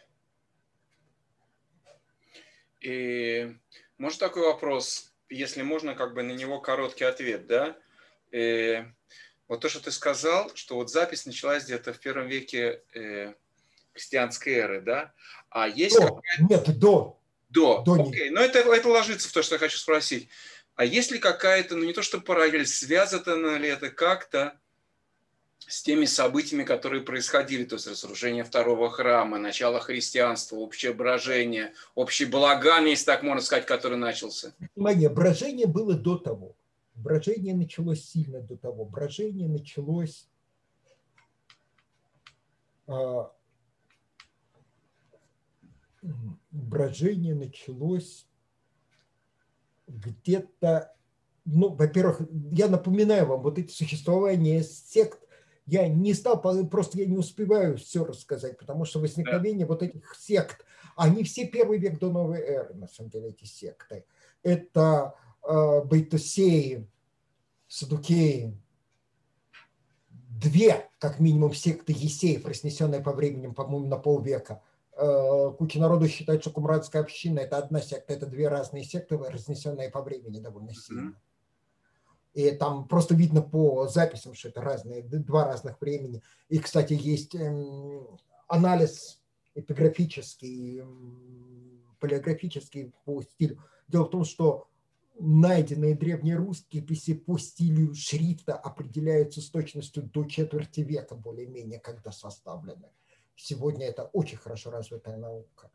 И может такой вопрос, если можно, как бы на него короткий ответ, да? И вот то, что ты сказал, что вот запись началась где-то в первом веке э, христианской эры, да? А есть до, нет, до. До. до Окей, но это, это ложится в то, что я хочу спросить. А есть ли какая-то, ну не то что параллель, связано ли это как-то с теми событиями, которые происходили, то есть разрушение второго храма, начало христианства, общее брожение, общий балаган, если так можно сказать, который начался? Внимание, брожение было до того. Брожение началось сильно до того. Брожение началось а, брожение началось где-то, ну, во-первых, я напоминаю вам, вот эти существования сект, я не стал, просто я не успеваю все рассказать, потому что возникновение да. вот этих сект, они все первый век до новой эры, на самом деле, эти секты. Это э, Бейтосеи, Садукеи, две, как минимум, секты Есеев, разнесенные по временем, по-моему, на полвека. Э, куча народу считает, что Кумранская община – это одна секта, это две разные секты, разнесенные по времени довольно сильно. И там просто видно по записям, что это разные, два разных времени. И, кстати, есть анализ эпиграфический, палеографический по стилю. Дело в том, что найденные древнерусские писи по стилю шрифта определяются с точностью до четверти века, более-менее, когда составлены. Сегодня это очень хорошо развитая наука.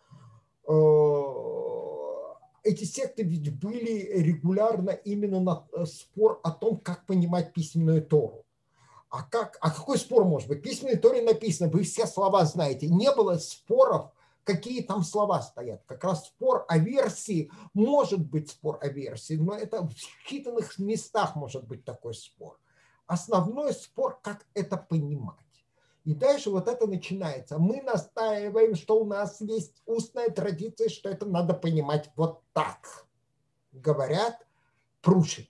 Эти секты ведь были регулярно именно на спор о том, как понимать письменную Тору. А, как, а какой спор может быть? В письменной Торе написано, вы все слова знаете. Не было споров, какие там слова стоят. Как раз спор о версии, может быть спор о версии, но это в считанных местах может быть такой спор. Основной спор, как это понимать. И дальше вот это начинается. Мы настаиваем, что у нас есть устная традиция, что это надо понимать вот так. Говорят пруши.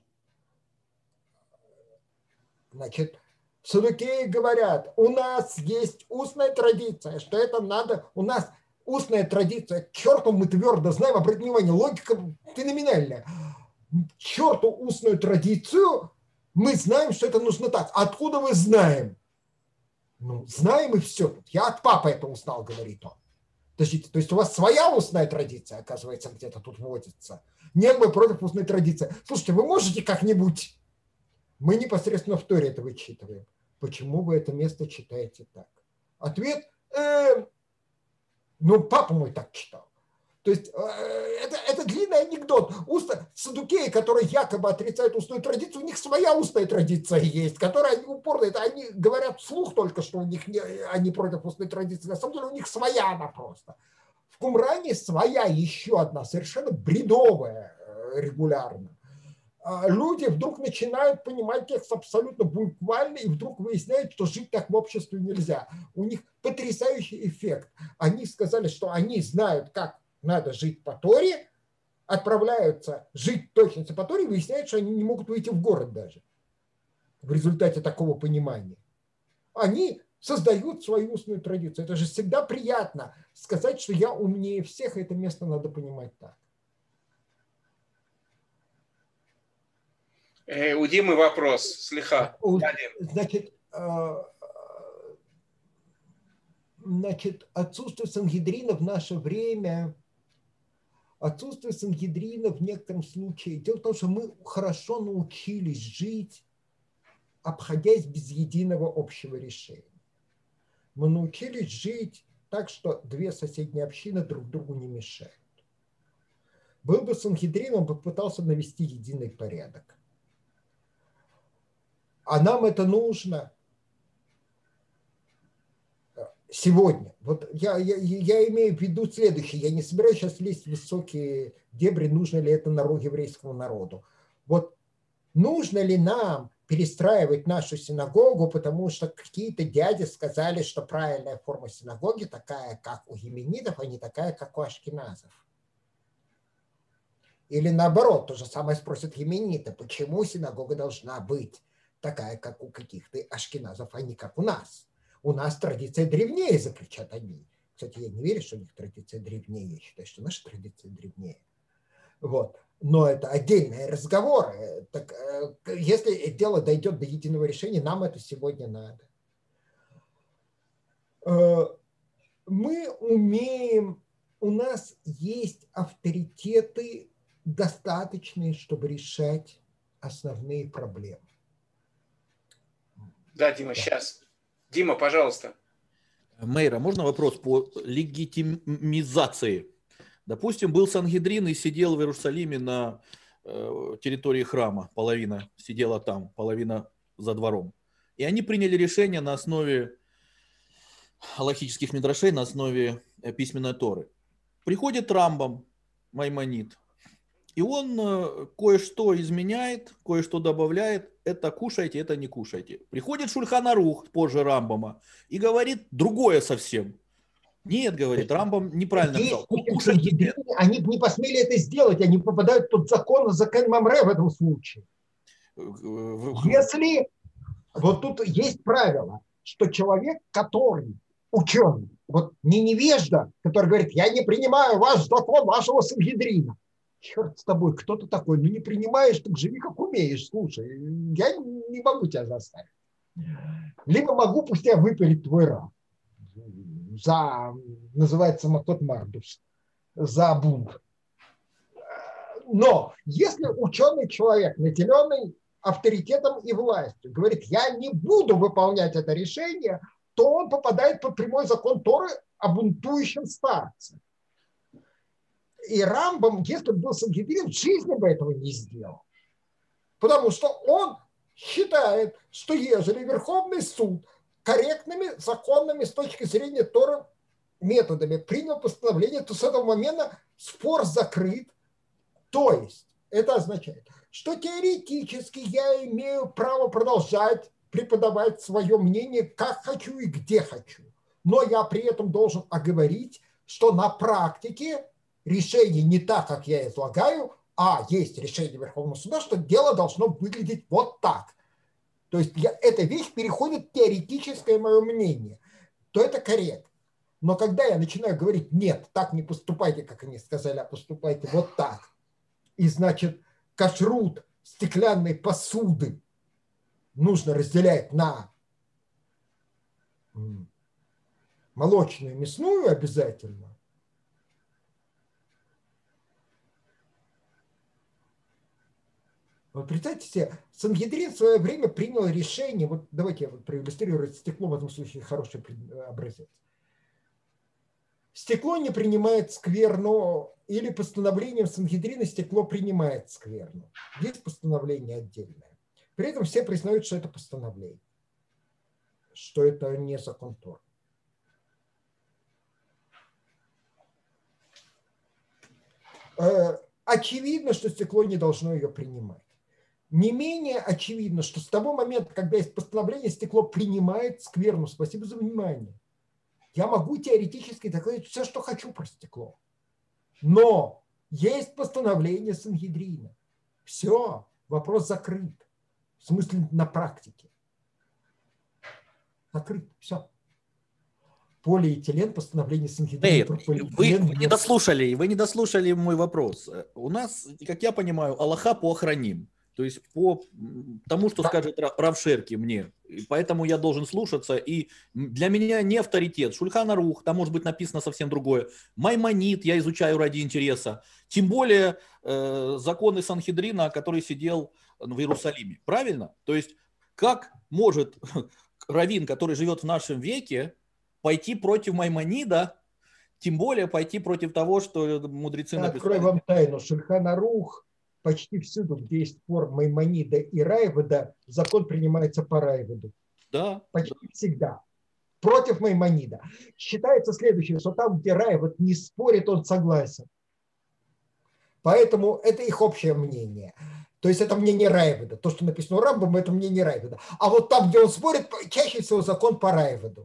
Значит, садукеи говорят, у нас есть устная традиция, что это надо, у нас устная традиция, к черту мы твердо знаем, обратите внимание, логика феноменальная. К черту устную традицию, мы знаем, что это нужно так. Откуда мы знаем? Ну, знаем и все. Я от папы это узнал, говорит он. Подождите, то есть у вас своя устная традиция, оказывается, где-то тут водится. Нет, мы против устной традиции. Слушайте, вы можете как-нибудь... Мы непосредственно в Торе это вычитываем. Почему вы это место читаете так? Ответ, э, ну, папа мой так читал. То есть э, это, это длинный анекдот. Уста, саддукеи, которые якобы отрицают устную традицию, у них своя устная традиция есть, которая они упорно, это они говорят вслух только, что у них не, они против устной традиции. На самом деле у них своя она просто. В Кумране своя еще одна, совершенно бредовая регулярно. Люди вдруг начинают понимать текст абсолютно буквально и вдруг выясняют, что жить так в обществе нельзя. У них потрясающий эффект. Они сказали, что они знают, как надо жить по Торе, отправляются жить точно по Торе, и выясняют, что они не могут выйти в город даже в результате такого понимания. Они создают свою устную традицию. Это же всегда приятно сказать, что я умнее всех, и это место надо понимать так. Э, у Димы вопрос. Слиха. Значит, значит, отсутствие Сангедрина в наше время, отсутствие Сангедрина в некотором случае. Дело в том, что мы хорошо научились жить, обходясь без единого общего решения. Мы научились жить так, что две соседние общины друг другу не мешают. Был бы Сангедрин, он бы пытался навести единый порядок. А нам это нужно сегодня. Вот я, я, я имею в виду следующее. Я не собираюсь сейчас лезть в высокие дебри, нужно ли это народу, еврейскому народу. Вот нужно ли нам перестраивать нашу синагогу, потому что какие-то дяди сказали, что правильная форма синагоги такая, как у еменитов, а не такая, как у ашкеназов. Или наоборот, то же самое спросят йемениты, почему синагога должна быть такая, как у каких-то ашкеназов, а не как у нас. У нас традиция древнее, заключат они. Кстати, я не верю, что у них традиция древнее. Я считаю, что наша традиция древнее. Вот. Но это отдельные разговоры. Так, если дело дойдет до единого решения, нам это сегодня надо. Мы умеем, у нас есть авторитеты достаточные, чтобы решать основные проблемы. Да, Дима, сейчас. Дима, пожалуйста. Мейра, можно вопрос по легитимизации? Допустим, был Сангедрин и сидел в Иерусалиме на э, территории храма. Половина сидела там, половина за двором. И они приняли решение на основе алахических мидрашей, на основе э, письменной Торы. Приходит Рамбам, Маймонид, и он э, кое-что изменяет, кое-что добавляет. Это кушайте, это не кушайте. Приходит Шульхан Арух, позже Рамбама, и говорит другое совсем. Нет, говорит, Рамбам неправильно написал. Они бы не посмели это сделать, они попадают под закон, закон Мамре в этом случае. Если, вот тут есть правило, что человек, который ученый, вот не невежда, который говорит, я не принимаю ваш закон, вашего Сангедрина. Черт с тобой, кто ты такой? Ну не принимаешь, так живи как умеешь, слушай, я не могу тебя заставить. Либо могу, пусть я выпилит твой раб. За, называется Макот Мардус, за бунт. Но если ученый человек, наделенный авторитетом и властью, говорит, я не буду выполнять это решение, то он попадает под прямой закон Торы о бунтующем старце. И Рамбам, если бы был Сангедрин, в жизни бы этого не сделал. Потому что он считает, что ежели Верховный суд корректными, законными с точки зрения Торы методами принял постановление, то с этого момента спор закрыт. То есть это означает, что теоретически я имею право продолжать преподавать свое мнение, как хочу и где хочу. Но я при этом должен оговорить, что на практике решение не так, как я излагаю, а есть решение Верховного суда, что дело должно выглядеть вот так. То есть я, эта вещь переходит в теоретическое мое мнение, то это корректно. Но когда я начинаю говорить, нет, так не поступайте, как они сказали, а поступайте вот так, и значит кашрут стеклянной посуды нужно разделять на молочную и мясную обязательно, Вот представьте себе, Сангедрин в свое время принял решение, вот давайте я вот проиллюстрирую стекло, в этом случае хороший образец. Стекло не принимает скверну, или постановлением Сангедрина стекло принимает скверну. Есть постановление отдельное. При этом все признают, что это постановление, что это не закон Торы. Очевидно, что стекло не должно ее принимать. Не менее очевидно, что с того момента, когда есть постановление, стекло принимает скверну. Спасибо за внимание. Я могу теоретически доказать все, что хочу про стекло. Но есть постановление Сангедрина. Все, вопрос закрыт. В смысле, на практике. Закрыт, все. Полиэтилен, постановление Сангедрина. Вы, вы не дослушали, вы не дослушали мой вопрос. У нас, как я понимаю, Аллаха по охраним. То есть по тому, что да. скажет Рав Шерки мне. И поэтому я должен слушаться. И для меня не авторитет. Шульхан Арух, там может быть написано совсем другое. Маймонид я изучаю ради интереса. Тем более э, законы Санхедрина, который сидел в Иерусалиме. Правильно? То есть как может раввин, который живет в нашем веке, пойти против Маймонида, тем более пойти против того, что мудрецы я написали? Открою вам тайну. Шульхан Арух почти всюду, где есть спор Маймонида и Раевода, закон принимается по Раеводу. Да. Почти да. всегда. Против Маймонида. Считается следующее, что там, где Раевод не спорит, он согласен. Поэтому это их общее мнение. То есть это мнение Раевода. То, что написано у Рамбама, это мнение Раевода. А вот там, где он спорит, чаще всего закон по Раеводу.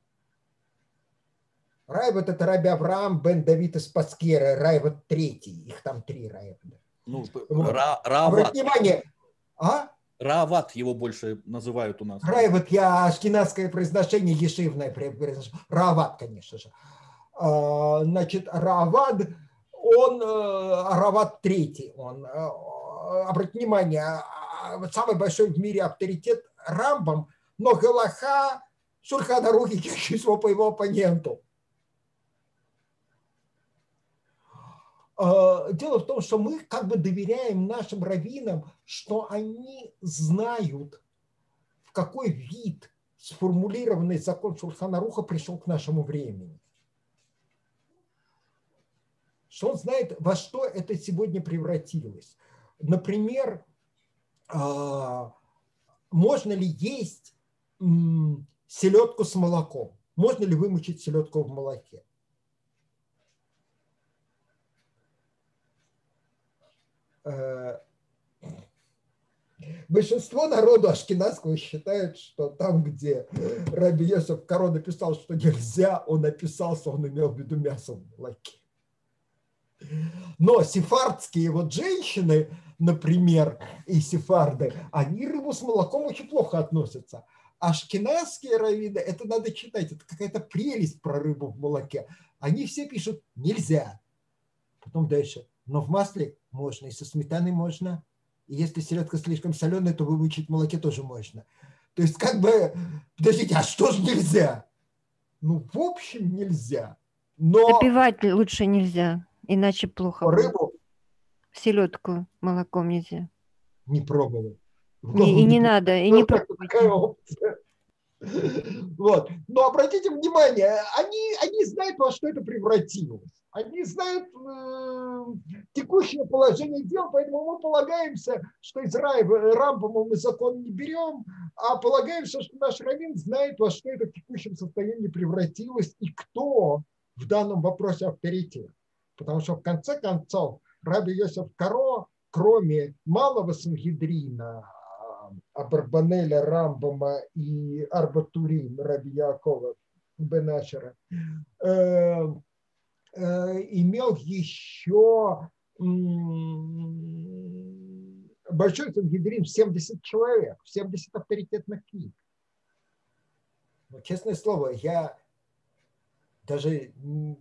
Раевод – это Раби Авраам бен Давид из Паскера, Раевод третий. Их там три Раевода. Ну, вот. Ра- Рават. Внимание. А? Рават его больше называют у нас. Раевод, я ашкеназское произношение, ешивное произношение. Рават, конечно же. Значит, Рават, он, Рават третий. Он, обратите внимание, самый большой в мире авторитет Рамбам, но Галаха, Шульхан Арух и чаще всего по его оппоненту. Дело в том, что мы как бы доверяем нашим раввинам, что они знают, в какой вид сформулированный закон Шульхан Аруха пришел к нашему времени. Что он знает, во что это сегодня превратилось. Например, можно ли есть селедку с молоком? Можно ли вымочить селедку в молоке? Большинство народу ашкеназского считает, что там, где Раби Йосеф Каро написал, что нельзя, он написал, что он имел в виду мясо в молоке. Но сефардские вот женщины, например, и сефарды, они рыбу с молоком очень плохо относятся. Ашкеназские раввины, это надо читать, это какая-то прелесть про рыбу в молоке. Они все пишут «нельзя». Потом дальше. Но в масле можно, и со сметаной можно. И если селедка слишком соленая, то вымочить в молоке тоже можно. То есть как бы, подождите, а что же нельзя? Ну, в общем, нельзя. Но запивать лучше нельзя, иначе плохо. Рыбу? Селедку молоком нельзя. Не пробовал. Не, и не надо, и не пробовал. Вот. Но обратите внимание, они, они знают, во что это превратилось. Они знают э, текущее положение дел, поэтому мы полагаемся, что из Рамбама мы закон не берем, а полагаемся, что наш раввин знает, во что это в текущем состоянии превратилось и кто в данном вопросе авторитет. Потому что в конце концов Раби Йосеф Каро, кроме малого Сангедрина, Абарбанеля, Рамбама и Арбатурим, Раби Яакова бен Ашера, э, имел еще большой Сангедрин в семьдесят человек, семьдесят авторитетных книг. Но, честное слово, я даже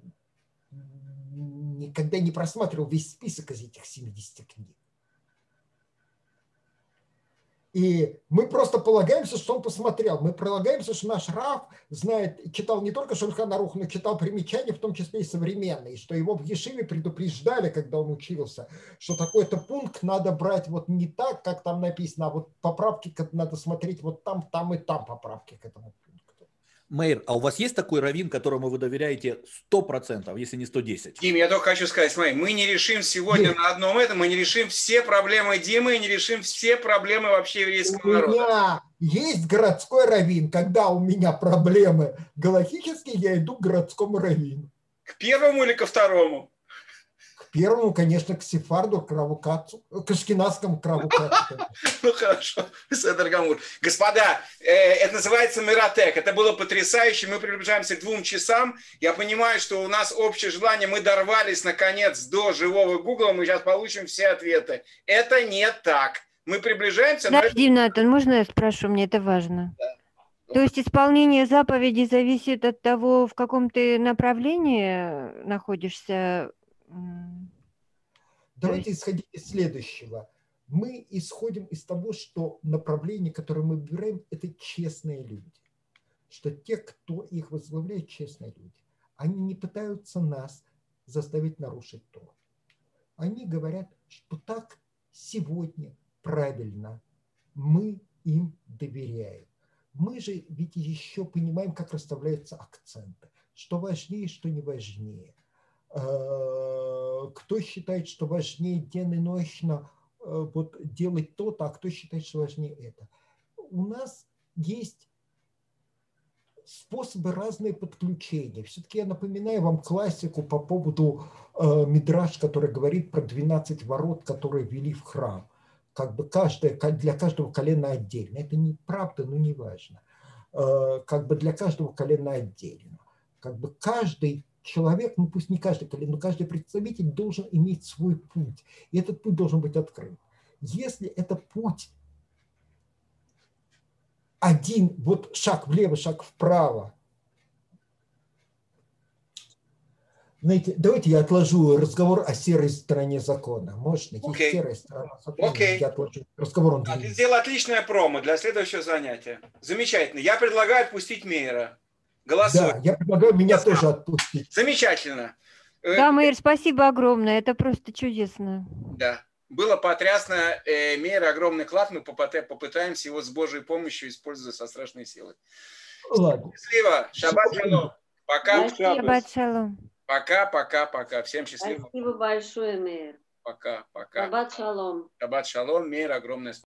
никогда не просматривал весь список из этих семидесяти книг. И мы просто полагаемся, что он посмотрел. Мы полагаемся, что наш Рав знает, читал не только Шульхан Арух, но читал примечания, в том числе и современные, что его в Ешиве предупреждали, когда он учился, что такой-то пункт надо брать вот не так, как там написано, а вот поправки надо смотреть вот там, там и там поправки к этому пункту. Мейр, а у вас есть такой раввин, которому вы доверяете сто процентов, если не сто десять? Дим, я только хочу сказать, смотри, мы не решим сегодня Нет. на одном этом, мы не решим все проблемы Димы и не решим все проблемы вообще еврейского У народа. меня есть городской раввин. Когда у меня проблемы галахические, я иду к городскому раввину. К первому или ко второму? К первому, конечно, к сефарду, к равукацу, к ашкеназскому, к равукацу. Ну хорошо, Седер Гамур. Господа, э, это называется Миротек. Это было потрясающе. Мы приближаемся к двум часам. Я понимаю, что у нас общее желание. Мы дорвались, наконец, до живого Гугла. Мы сейчас получим все ответы. Это не так. Мы приближаемся... Да, но... Дим Натан, можно я спрошу? Мне это важно. Да. То есть исполнение заповедей зависит от того, в каком ты направлении находишься? Давайте исходить из следующего. Мы исходим из того, что направление, которое мы выбираем, это честные люди. Что те, кто их возглавляет, честные люди. Они не пытаются нас заставить нарушить то. Они говорят, что так сегодня правильно. Мы им доверяем. Мы же ведь еще понимаем, как расставляются акценты. Что важнее, что не важнее. Кто считает, что важнее денно и ночно вот, делать то-то, а кто считает, что важнее это. У нас есть способы разные подключения. Все-таки я напоминаю вам классику по поводу э, Мидраш, который говорит про двенадцать ворот, которые вели в храм. Как бы каждое, для каждого колена отдельно. Это неправда, но не важно. Э, как бы для каждого колена отдельно. Как бы каждый человек, ну пусть не каждый колено, но каждый представитель должен иметь свой путь. И этот путь должен быть открыт. Если это путь один, вот шаг влево, шаг вправо. Знаете, давайте я отложу разговор о серой стороне закона. Можно? Есть okay. серая сторона закона. Okay. Я отложу разговор. Он а, ты сделал отличное промо для следующего занятия. Замечательно. Я предлагаю отпустить Мейера. Голосуй. Да, я предлагаю меня я тоже отпустить. Замечательно. Да, Мейер, спасибо огромное. Это просто чудесно. Да. Было потрясно. Э, Мейер, огромный клад. Мы попытаемся его с Божьей помощью использовать со страшной силой. Ладно. Счастливо. Шаббат шалом. Пока. Шаббат шалом. Пока, пока, пока. Всем счастливо. Спасибо большое, Мейер. Пока, пока. Шаббат шалом. Шаббат шалом. Мейер, огромное спасибо.